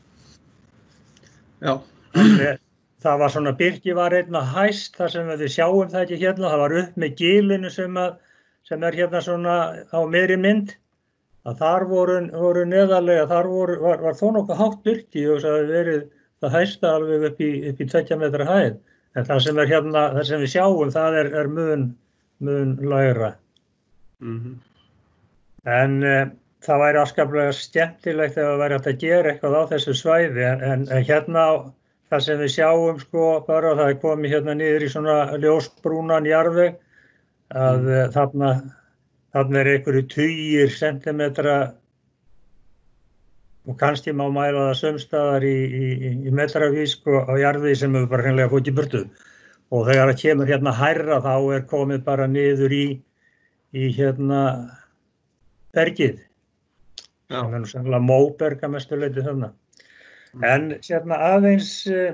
Já. En, það var svona birki var einna hæst, þar sem við sjáum það ekki hérna, það var upp með gilinu sem, að, sem er hérna svona á miðri mynd. Að þar voru, voru neðarlega, þar voru, var, var þó nokkuð hátt birki og það hefði verið það hæsta alveg upp í, upp í tveggja metra hæð. En það sem er hérna, það sem við sjáum, það er, er mun, mun lægra. Mm-hmm. En e, það væri afskaplega skemmtilegt ef það væri hægt að gera eitthvað á þessu svæði. En, en hérna, það sem við sjáum, sko, bara það er komið hérna niður í svona ljósbrúnan jarðveg, að mm. þarna, þarna er einhverju tugir sentimetra og kannski má mæla það sumstaðar í, í, í metravís sko, á jarðvegi sem við bara hreinlega fótt í burtu. Og þegar það kemur hérna hærra þá er komið bara niður í, í hérna bergið. Já. Það er nú sannlega móberg að mestu leyti þarna. Mm. En hérna aðeins uh,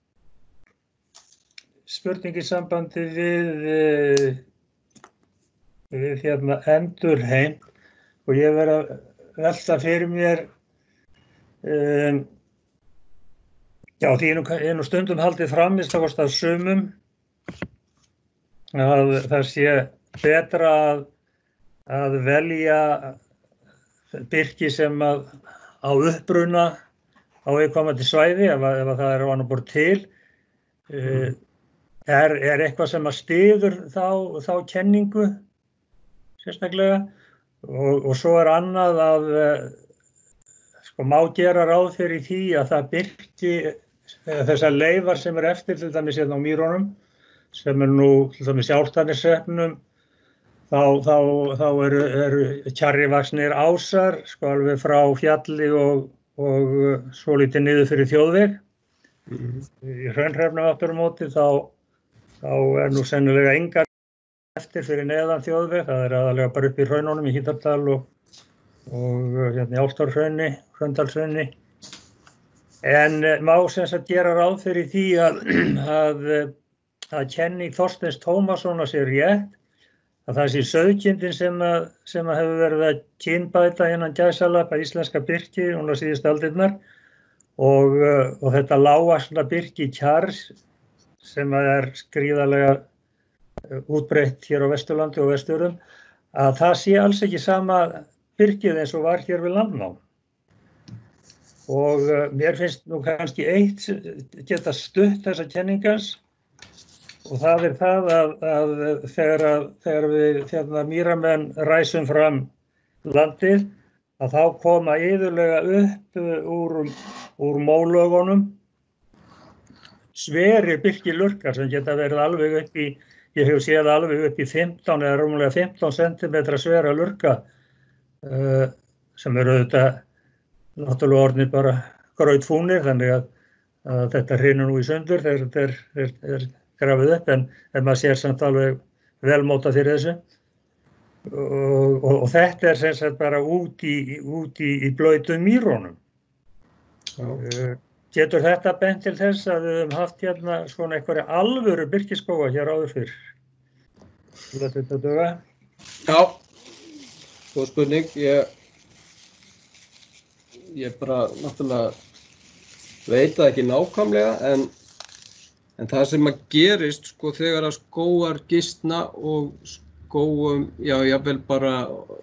spurning í sambandi við, uh, við hérna endurheimt og ég verið að velta fyrir mér Um, já, því er nú stundum haldið fram í stakast af sumum að það sé betra að, að velja birki sem að á uppbruna á viðkomandi svæði ef, ef það er annað borð til. Uh, er, er eitthvað sem að styður þá, þá kenningu sérstaklega og, og svo er annað að sko má gera ráð fyrir því að það birki þessar leifar sem er eftir til dæmis hérna á Mýrunum sem er nú til dæmis í Álftaneshrepnum þá, þá, þá eru, eru kjarrivaxnir ásar sko alveg frá fjalli og, og svolítið niður fyrir þjóðveg. Mm. Í Hraunhrepnum aftur á móti þá, þá er nú sennilega engar eftir fyrir neðan þjóðveg, það er aðalega bara upp í hraununum í Hítardal og, og hérna í Álftárhrauni, Hraundalshrauni. En má sem sagt gera ráð fyrir því að, að, að kenning Þorsteins Tómassonar sé rétt, að það sé sauðkindin sem, að, sem að hefur verið að kynbæta innan gæsalappa íslenska birki núna síðustu aldirnar og, og þetta lágvaxna birki kjars sem er gríðarlega útbreitt hér á Vesturlandi og Vestfjörðum, að það sé alls ekki sama birkið eins og var hér við landnám. Og uh, mér finnst nú kannski eitt geta stutt þessa kenningans og það er það að, að þegar, að, þegar við hérna, mýramenn ræsum fram landið að þá koma iðulega upp úr, úr mólögunum sverir birkilurkar sem geta verið alveg upp í, ég hef séð alveg upp í fimmtán eða rúmlega fimmtán sentimetra svera lurka uh, sem eru auðvitað náttúrulega orðnir bara grautfúnir þannig að, að þetta hrynur nú í sundur þegar þetta er, er, er grafið upp en, en maður sér samt alveg velmóta fyrir þessu og, og, og þetta er sem sagt bara út í, út í, í blautum mýrunum. Uh, getur þetta bent til þess að við höfum haft hérna svona einhverja alvöru birkiskóga hér áður fyrr? Þetta þetta duga? Já, góð spurning. Ég Ég bara náttúrulega veit það ekki nákvæmlega en, en það sem að gerist sko þegar að skógar gisna og skógum, já jafnvel bara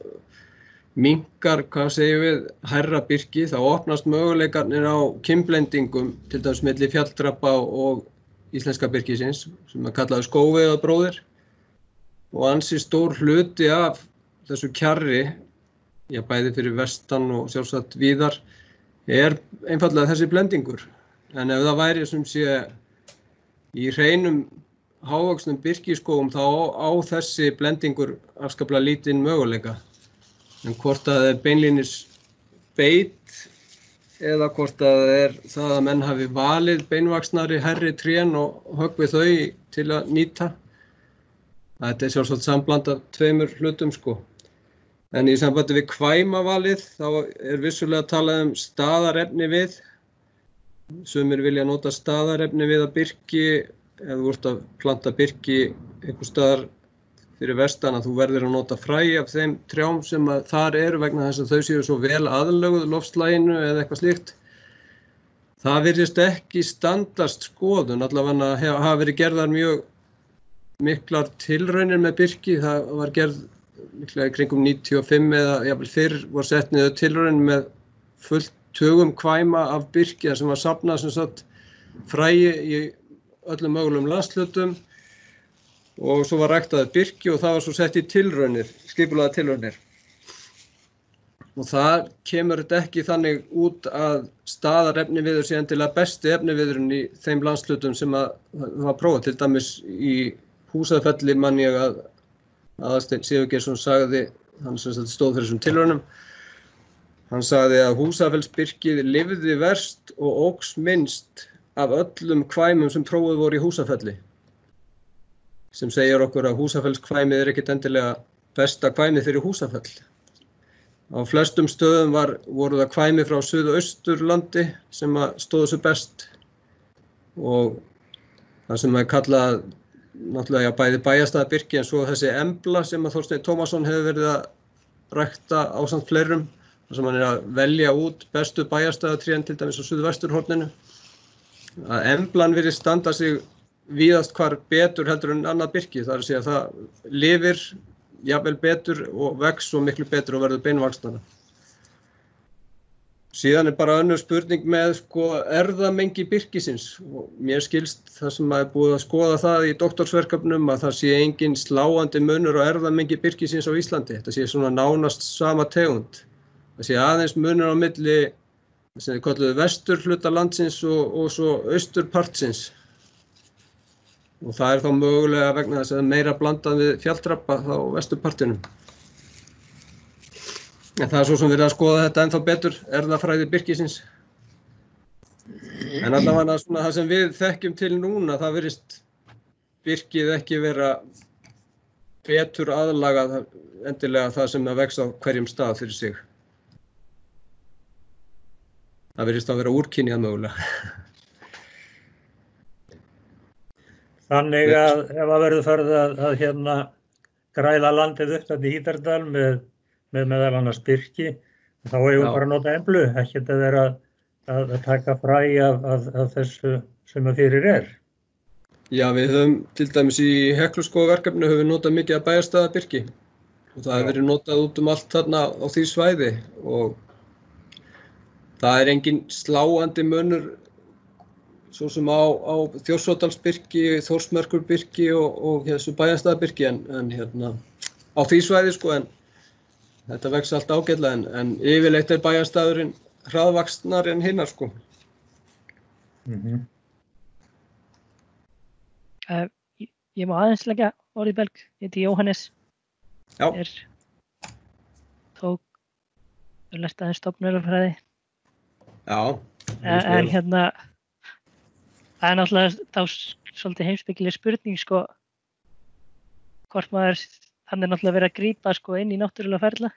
minnkar, hvað segjum við, hærra birki, þá opnast möguleikarnir á kynblendingum til dæmis milli fjalldrapa og íslenska birkisins sem er kallaður skógveiðabróðir og ansi stór hluti af þessu kjarri já, bæði fyrir vestan og sjálfsagt víðar, er einfaldlega þessi blendingur. En ef það væri sem sé í hreinum hávöxnum birkiskógum þá á þessi blendingur afskaplega lítinn möguleika. En hvort að það er beinlínis beit eða hvort að það er það að menn hafi valið beinvaxnari hærri trén og höggvið þau til að nýta. Þetta er sjálfsagt sambland af tveimur hlutum sko. En í sambandi við kvæmavalið þá er vissulega talað um staðarefni við. Sumir vilja nota staðarefni við að birki, ef þú ert að planta birki einhvers staðar fyrir vestan að þú verður að nota fræ af þeim trjám sem að þar eru vegna þess að þau séu svo vel aðlöguð loftslaginu eða eitthvað slíkt. Það virðist ekki standast skoðun, allavega hafa verið gerðar mjög miklar tilraunir með birki, það var gerð líklega í kringum níutíu og fimm eða jafnvel fyrr var sett niður tilraun með fullt tugum kvæma af birki sem var safnað sem sagt fræi í öllum mögulegum landshlutum og svo var ræktað birki og það var svo sett í tilraunir, skipulagðar tilraunir. Og það kemur þetta ekki þannig út að staðarefniviður sé endilega besti efniviðurinn í þeim landshlutum sem að var prófað, til dæmis í Húsafelli man ég að Aðalsteinn Sigurgeirsson sagði, hann sem stóð fyrir þessum tilraunum, hann sagði að Húsafellsbirkið lifði verst og óx minnst af öllum kvæmum sem prófuð voru í Húsafelli. Sem segir okkur að Húsafellskvæmið er ekkert endilega besta kvæmið fyrir Húsafell. Á flestum stöðum var, voru það kvæmi frá Suðausturlandi sem stóðu sig best og það sem er kallað náttúrulega já, bæði bæjarstaðabirki en svo þessi embla sem að Þorsteinn Tómasson hefur verið að rækta ásamt fleirum þar sem hann er að velja út bestu bæjarstaðatrén til dæmis á Suðvesturhorninu. Að emblan virðist standa sig víðast hvar betur heldur en annað birki, það er að segja að það lifir jafnvel betur og vex svo miklu betur og verður beinvaxnara. Síðan er bara önnur spurning með sko erfðamengi birkisins og mér skilst það sem að er búið að skoða það í doktorsverkefnum að það sé engin sláandi munur á erfðamengi birkisins á Íslandi. Þetta sé svona nánast sama tegund. Það sé aðeins munur á milli sem við kölluðu vesturhluta landsins og, og svo austurpartsins. Og það er þá mögulega vegna þess að meira blandað við fjalldrapa þá vesturpartinum. En það er svo sem verið að skoða þetta ennþá betur, erfðafræði birkisins. En allavega svona það sem við þekkjum til núna, það virðist birkið ekki vera betur aðlagað endilega það sem það vex á hverjum stað fyrir sig. Það virðist að vera úrkynjað mögulega. Þannig að ef að verður farið að, að hérna græða landið upp þetta í Hítardal með með meðal annars birki, þá eigum við bara að nota emblu, ekkert að vera að, að taka fræ af, af, af þessu sem að fyrir er. Já, við höfum til dæmis í Hekluskógaverkefni höfum við notað mikið af bæjarstæða birki og það hefur verið notað út um allt þarna á því svæði og það er engin sláandi munur svo sem á, á Þjórsárdalsbirki, Þórsmerkurbirki og, og þessu bæjarstæðabirki en, en hérna á því svæði sko en þetta vex allt ágætlega en, en yfirleitt er bæjarstæðurinn hraðvaxnar en hinnar sko. Mm-hmm. uh, ég, ég má aðeins leggja orðið belg, ég heiti Jóhannes. Já. Er tók, ég lærti aðeins stofnarfræði. Já. En, en hérna, það er náttúrulega þá svolítið heimspekileg spurning sko, hvort maður hann er náttúrulega verið að grípa sko inn í náttúrulega ferla.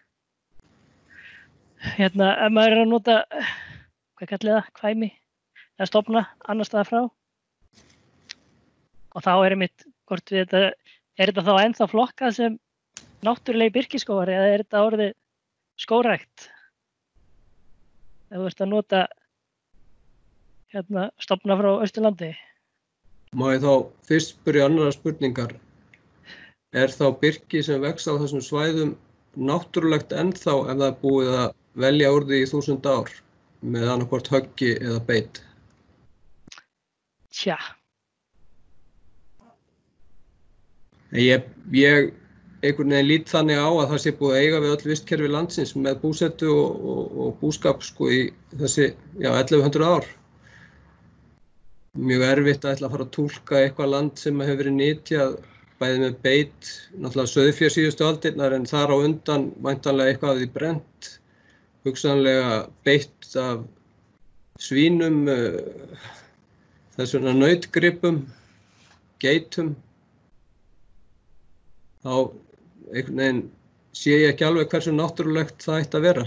Hérna, ef maður er að nota, hvað kallið það, kvæmi, eða stofna annars staðar frá. Og þá er einmitt, hvort við þetta, er þetta þá ennþá flokkað sem náttúrulegi birkiskógar eða er þetta orðið skógrækt? Ef þú ert að nota, hérna, stofna frá Austurlandi. Má ég þá fyrst spyrja annarra spurningar? Er þá birki sem vex á þessum svæðum náttúrulegt ennþá ef það er búið að velja úr því í þúsund ár með annarkvort höggi eða beit? Tja. Ég, ég einhvern veginn lít þannig á að það sé búið að eiga við öll vistkerfi landsins með búsetu og, og, og búskap sko í þessi já, ellefu hundruð ár. Mjög erfitt að ætla að fara að túlka eitthvað land sem hefur verið nytjað bæði með beit, náttúrulega sauðfé síðustu aldirnar en þar á undan væntanlega eitthvað af því brennt, hugsanlega beitt af svínum, þessuna nautgripum, geitum. Þá einhvern veginn sé ég ekki alveg hversu náttúrulegt það ætti að vera.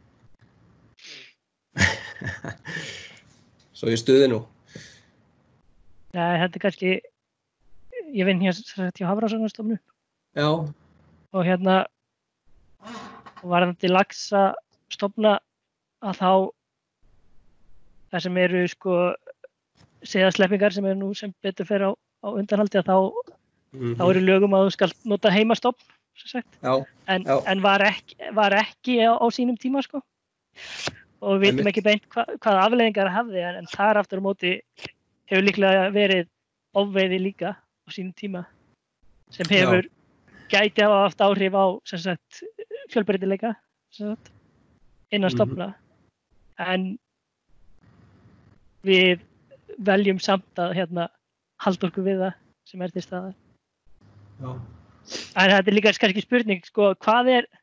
Svo ég stuði nú. Ja, þetta er kannski ég vinn hér hjá Hafrannsóknastofnun. Já. Og hérna varðandi laxa stofna að þá það sem eru sko siðasleppingar sem eru nú sem betur fer á, á undanhaldi að þá, mm-hmm. þá eru lögum að þú skalt nota heimastofn sem sagt. Já. En, Já. en var ekki, var ekki á, á sínum tíma sko. Og við vitum ekki beint hva, hvaða afleiðingar hafði en, en þar aftur á móti hefur líklega verið ofveiði líka á sínum tíma sem hefur Já. Gæti hafa haft áhrif á sem sagt, fjölbreytileika sem sagt, innan stofna. Mm-hmm. En við veljum samt að hérna, halda okkur við það sem er til staðar. Já. En þetta er líka kannski spurning, sko, hvað er,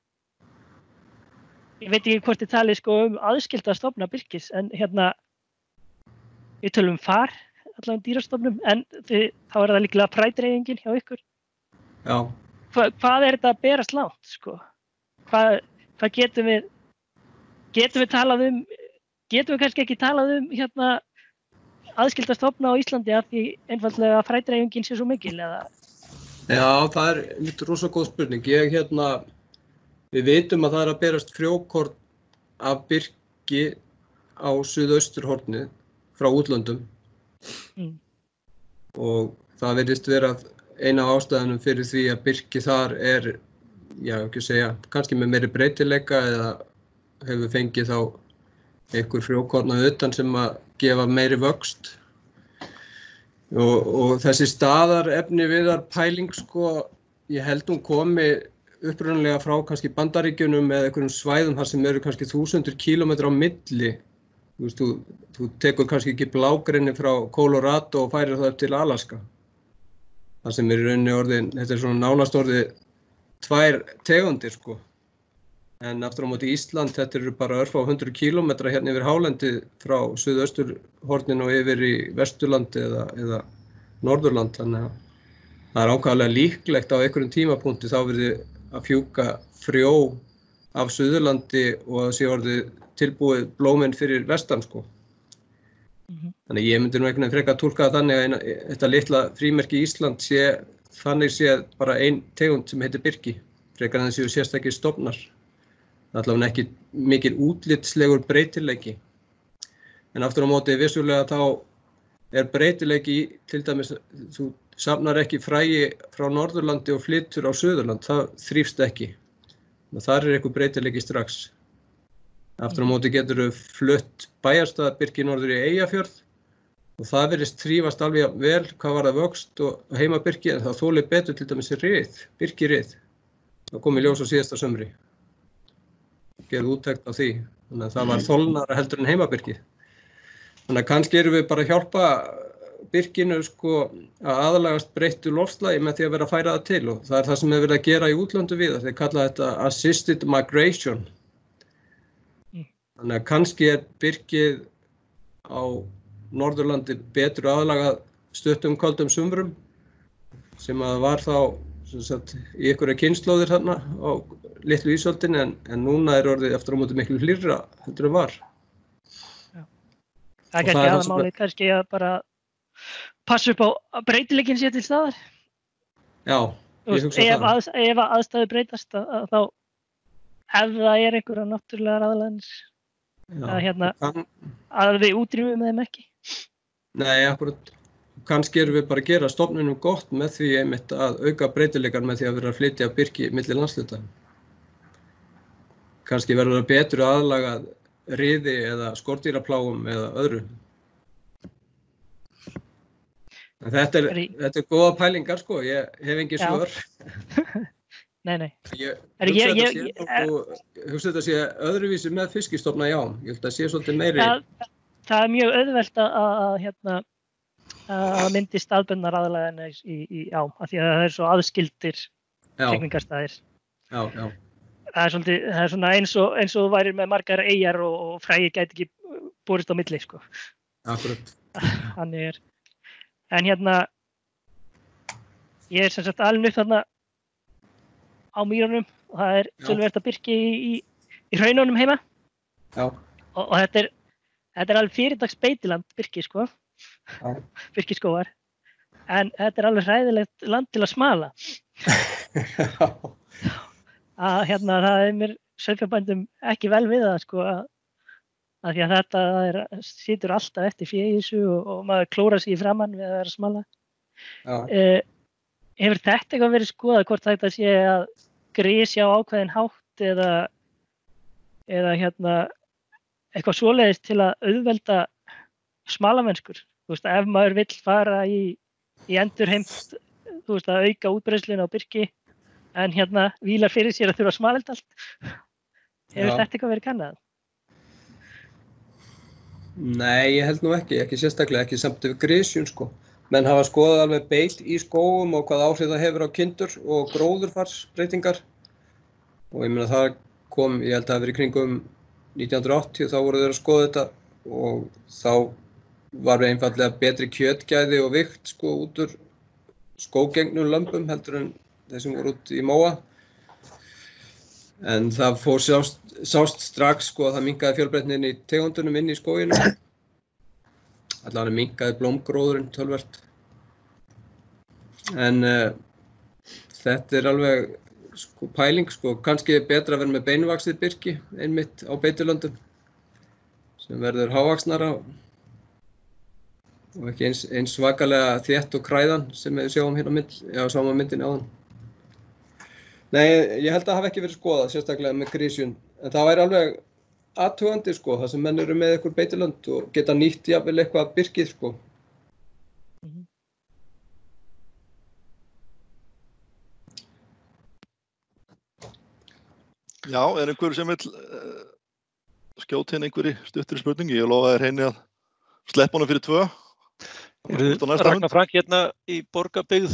ég veit ekki hvort þið talið sko, um aðskilda stofna birkis, en hérna, við tölum um far, allavega dýrastofnum, en þið, þá er það líklega prædreifingin hjá ykkur. Já. Hva, hvað er þetta að berast langt, sko? Hvað, hvað getum við, getum við talað um, getum við kannski ekki talað um hérna aðskilda stofna á Íslandi af því einfaldlega frædreifingin sé svo mikil, eða? Já, það er mitt rosa góð spurning. Ég hérna, við vitum að það er að berast frjókorn af birki á suðausturhornið frá útlöndum. Mm. Og það virðist vera eina af ástæðunum fyrir því að birki þar er, já ekki segja, kannski með meiri breytileika eða hefur fengið þá einhver frjókorn að utan sem að gefa meiri vöxt. Og, og þessi staðarefni viðar pæling, sko, ég held hún komi upprunalega frá kannski Bandaríkjunum eða einhverjum svæðum þar sem eru kannski þúsundur kílómetra á milli. Þú veist, þú, þú tekur kannski ekki blágreinni frá Colorado og færir það upp til Alaska. Það sem er í rauninni orðin, þetta er svona nánast orðið tvær tegundir, sko. En aftur á móti Ísland, þetta eru bara örfá hundruð kílómetra hérna yfir hálendið frá suðausturhorninu og yfir í Vesturlandi eða, eða Norðurland. Þannig að það er ákaflega líklegt á einhverjum tímapunkti þá verði að fjúka frjó af Suðurlandi og að sé orðið tilbúið blóminn fyrir vestan, sko. Mm-hmm. Þannig ég myndi nú einhvern veginn frekar túlka þannig að þetta litla frímerki Ísland sé þannig sé bara ein tegund sem heitir birki, frekar en þessi sérstakir stofnar. Það er allavega ekki mikil útlitslegur breytileiki. En aftur á móti vissulega þá er breytileiki til dæmis, þú safnar ekki fræi frá Norðurlandi og flytur á Suðurland, það þrífst ekki. Þar er eitthvað breytileiki strax. Aftur á móti getur þau flutt bæjarstaðarbirki norður í Eyjafjörð og það virðist þrífast alveg vel hvað var það vöxt og heimabirki, en það þolir betur til dæmis rið, birkirið. Það kom í ljós á síðasta sumri. Gerð úttekt á því. Þannig að það var þolnara heldur en heimabirki. Þannig að kannski erum við bara að hjálpa birkinu, sko, að aðlagast breyttu loftslagi með því að vera að færa það til, og það er það sem er verið að gera í útlöndu við. Þeir kalla þetta assisted migration. Þannig að kannski er birkið á Norðurlandi betur aðlagað stuttum köldum sumrum sem að var þá sem sagt, í einhverja kynslóðir þarna á litlu ísöldinni, en, en núna er orðið eftir á móti miklu hlýrra heldur en var. Já. Það er kannski aðalmálið, kannski að bara passa upp á að breytileikinn sé til staðar. Já, ég hugsa ef það. Að, ef að aðstæður breytast að, að þá ef það er einhverja náttúrulegar aðalaganir að, hérna, kann... að við útrýmum þeim ekki. Nei, akkurat. Kannski erum við bara að gera stofnunum gott með því einmitt að auka breytileikar með því að vera að flytja birki milli landshluta. Kannski verður það betur aðlagað riði eða skordýrapláum eða öðru. En þetta er, þetta er góða pælingar, sko. Ég hef engin svör. Nei, nei. Ég hugsa ég, ég, ég, ég, ég, þetta sé öðruvísi með fiskistofna, já. Ég held að sé svolítið meiri. Það, það er mjög auðvelt að, að, hérna, að myndi staðbundnar aðalaganir í, í á, af því að það er svo aðskildir hrygningarstaðir. Já, já. Það er, svolítið, það er svona eins og, eins og þú værir með margar eyjar og, og fræi gæti ekki borist á milli, sko. Akkurat. Þannig er. En hérna, ég er sem sagt alin upp þarna á mýrunum og það er töluvert að birki í, í, í hraununum heima. Já. Og, og þetta er, þetta er alveg fyrirdags beitiland birki, sko. Já. Birkiskógar. En þetta er alveg hræðilegt land til að smala. Já. Að hérna, það er mér sauðfjárbændum ekki vel við það, sko, að, að því að þetta er, situr alltaf eftir fé í þessu og, og maður klórar sig í framann við að vera að smala. Já. Uh, hefur þetta eitthvað verið skoðað hvort þetta sé að grisja á ákveðin hátt eða, eða hérna, eitthvað svoleiðist til að auðvelda smalamennskur? Þú veist, ef maður vill fara í, í endurheimt, þú veist, að auka útbreiðsluna á birki, en hérna vílar fyrir sér að þurfa að smalelda allt. Hefur Já. Þetta eitthvað verið kannað? Nei, ég held nú ekki, ekki sérstaklega, ekki samt yfir grisjun, sko. Menn hafa skoðað alveg beit í skógum og hvað áhrif það hefur á kindur og gróðurfarsbreytingar. Og ég meina það kom, ég held að það hafi verið kringum nítján hundruð áttatíu, þá voru þeir að skoða þetta og þá var við einfallega betri kjötgæði og vikt, sko, út úr skógengnum lömbum heldur en þeir sem voru út í móa. En það fór sást, sást strax, sko, að það minnkaði fjölbreytnin í tegundunum inn í skóginu. Allavega minnkaði blómgróðurinn tölvert. En uh, þetta er alveg sko, pæling, sko, kannski er betra að vera með beinvaxið birki einmitt á beitilöndum sem verður hávaxnara og ekki eins, eins svakalega þétt og kræðan sem við sjáum hérna á mynd, já, sáum á myndinni áðan. Nei, ég held að það hafi ekki verið skoðað sérstaklega með grisjun, en það væri alveg athugandi sko, þar sem menn eru með einhver beitilönd og geta nýtt jafnvel eitthvað birkið sko. Mhm. Já, er einhver sem vil uh, skjóta inn einhverju stuttri spurningi? Ég lofa þér Heini að sleppa honum fyrir tvö. Ragnar Frank hérna í Borgarbyggð.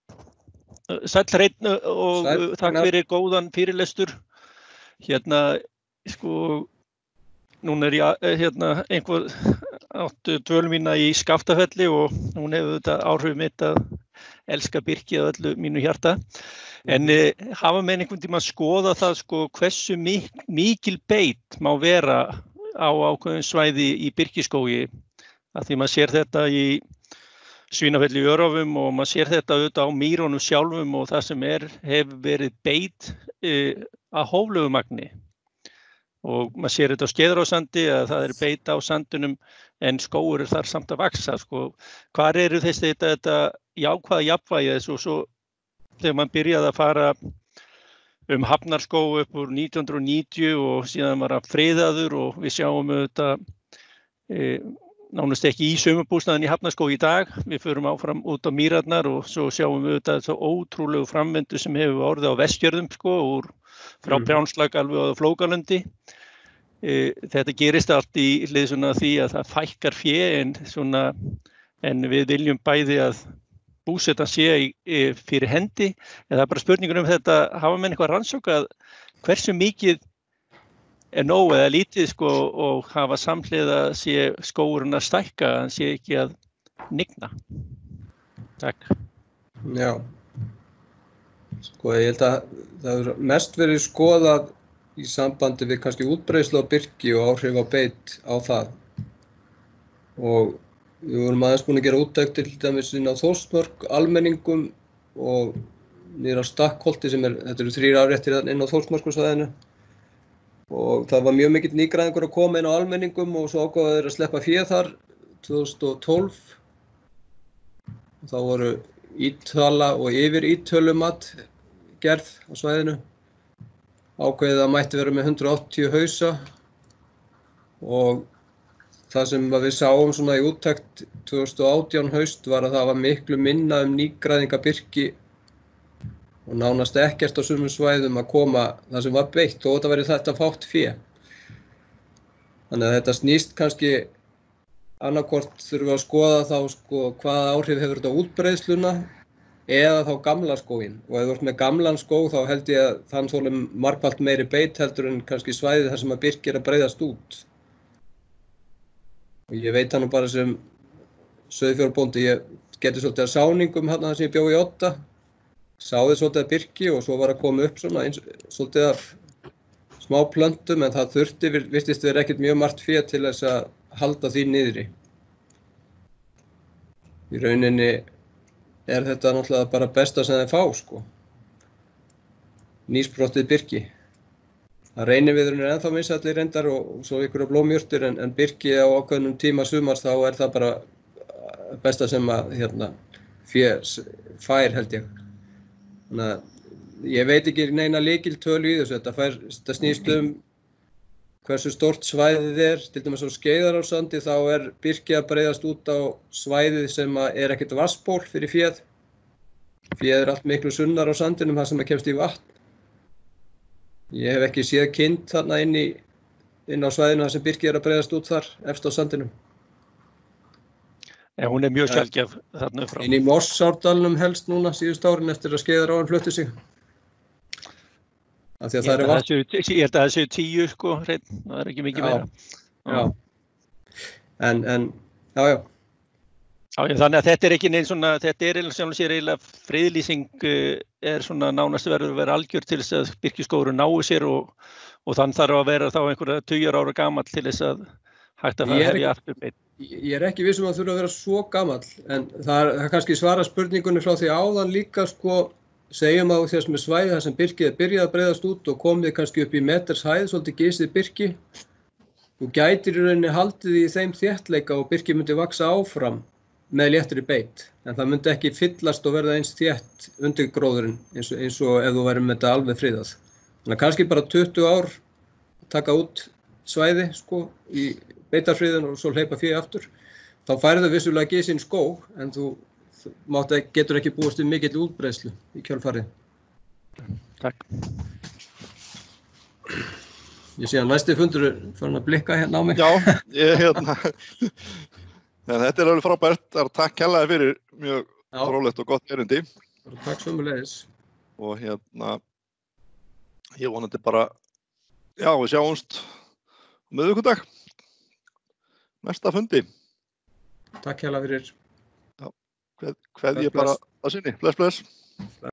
Sæll Hreinn og Sæll, takk fyrir góðan fyrirlestur. Hérna, sko, núna er ég hérna einhver áttu dvöl mína í Skaftafelli og hún hefur þetta áhrif mitt að elska birki að öllu mínu hjarta. En eh, hafa menn einhvern tíma að skoða það sko hversu mik mikil beit má vera á ákveðin svæði í birkiskógi. Að því maður sér þetta í Svínafelli í Öræfum og maður sér þetta auðvitað á mýrunum sjálfum og það sem er hefur verið beit eh, að hóflegu magni. Og maður sér þetta á Skeiðarársandi að það er beit á sandunum en skógur er þar samt að vaxa. Sko. Hvar eru þessi þetta, þetta jákvæða jafnvægi þessu og svo þegar maður byrjaði að fara um Hafnarskóg upp úr nítján hundruð og níutíu og síðan var að friðaður og við sjáum auðvitað e, nánast ekki í sumarbústaðin í Hafnarskóg í dag. Við förum áfram út á mýrarnar og svo sjáum við auðvitað svo ótrúlegu framvindu sem hefur orðið á Vestfjörðum sko, úr frá Brjánslæk alveg á Flókalundi. E, þetta gerist allt í hlið svona því að það fækkar fé en, svona, en við viljum bæði að búsetan sé í, í, fyrir hendi. En það er bara spurningur um þetta, hafa menn eitthvað rannsókað hversu mikið er nóg eða lítið sko, og hafa samhliða sé skógurinn að stækka, en sé ekki að nigna. Takk. Já. Sko, ég held að það er mest verið skoðað í sambandi við kannski útbreiðslu á birki og áhrif á beit á það. Og við vorum aðeins búin að gera úttekt til dæmis inn á Þórsmörk, almenningum og niður á Stakkholti sem er, þetta eru þrír afréttir inn á Þórsmörkursvæðinu. Og það var mjög mikill nýgræðingur að koma inn á almenningum og svo ákváðu þeir að sleppa fé þar tvö þúsund og tólf. Og þá voru ítala og yfir ítölumat gerð á svæðinu. Ákveðið að mætti vera með hundrað og áttatíu hausa og það sem við sáum svona í úttekt tvö þúsund og átján haust var að það var miklu minna um nýgræðinga birki og nánast ekkert á sumum svæðum að koma það sem var beitt og þetta væri þetta fátt fé. Þannig að þetta snýst kannski annarkvort þurfum við að skoða þá sko hvaða áhrif hefur þetta á útbreiðsluna eða þá gamla skóginn. Og ef þú ert með gamlan skóg þá held ég að þann þolir margfalt meiri beit heldur en kannski svæðið þar sem að birki er að breiðast út. Og ég veit það nú bara sem sauðfjárbóndi, ég gerði svolítið að sáningum hérna þar sem ég bjó í Odda, sáði svolítið að birki og svo var að koma upp svona eins, svolítið af smá plöntum en það þurfti, virtist vera ekkert mjög margt fé til þess að halda því niðri. Í rauninni er þetta náttúrulega bara besta sem þeir fá sko, nýsprottið birki. Það reyniviðurinn er ennþá vinsælli reyndar og svo ykkur á blómjurtir en, en birki á ákveðnum tíma sumars þá er það bara besta sem að hérna, fé fær held ég. Þannig að ég veit ekki neina lykiltölu í þessu, þetta, fær, þetta snýst um hversu stórt svæðið er, til dæmis á Skeiðarársandi þá er birki að breiðast út á svæðið sem er ekkert vatnsból fyrir féð. Féð er allt miklu sunnar á sandinum þar sem það kemst í vatn. Ég hef ekki séð kind þarna inn, í, inn á svæðinu þar sem birki er að breiðast út þar, efst á sandinum. En hún er mjög sjaldgæf þarna frá. Inn í Mossárdalnum helst núna síðust árin eftir að Skeiðaráin flutti sig. Af því að það er vatn. Ég held að það séu tíu sko, hreinn, það er ekki mikið já, meira. Já, en, en, já, já. Já, þannig að þetta er ekki neinn svona, þetta er sjálf sér eiginlega friðlýsing er svona nánast verður að vera algjör til þess að birkiskógurinn nái sér og, og þann þarf að vera þá einhverja tugur ára gamall til þess að hægt að fara hefja aftur beit. Ég er ekki viss um að þurfa að vera svo gamall, en það er, það kannski svara spurningunni frá því áðan líka sko, segjum að þess með svæði þar sem birkið er byrjað að breiðast út og komið kannski upp í meters hæð, svolítið gisið birki. Þú gætir í rauninni haldið í þeim þéttleika og birkið myndi vaxa áfram með léttri beit, en það myndi ekki fyllast og verða eins þétt undir gróðurinn eins og, eins og ef þú væri með þetta alveg friðað. Þannig að kannski bara tuttugu ár taka út svæði sko, í beitarfriðun og svo hleypa fé aftur, þá færðu vissulega gisinn skóg, en þú mátt, getur ekki búist við mikill útbreiðslu í kjölfarið. Takk. Ég sé að næsti fundur er farin að blikka hérna á mig. Já, ég hérna, en þetta er alveg frábært, það er takk kærlega fyrir mjög fróðlegt og gott erindi. Takk sömuleiðis. Og hérna, ég vonandi bara, já, við sjáumst miðvikudag, næsta fundi. Takk kærlega fyrir. Já, kveð, kveð ég bara að sinni. Bless, bless.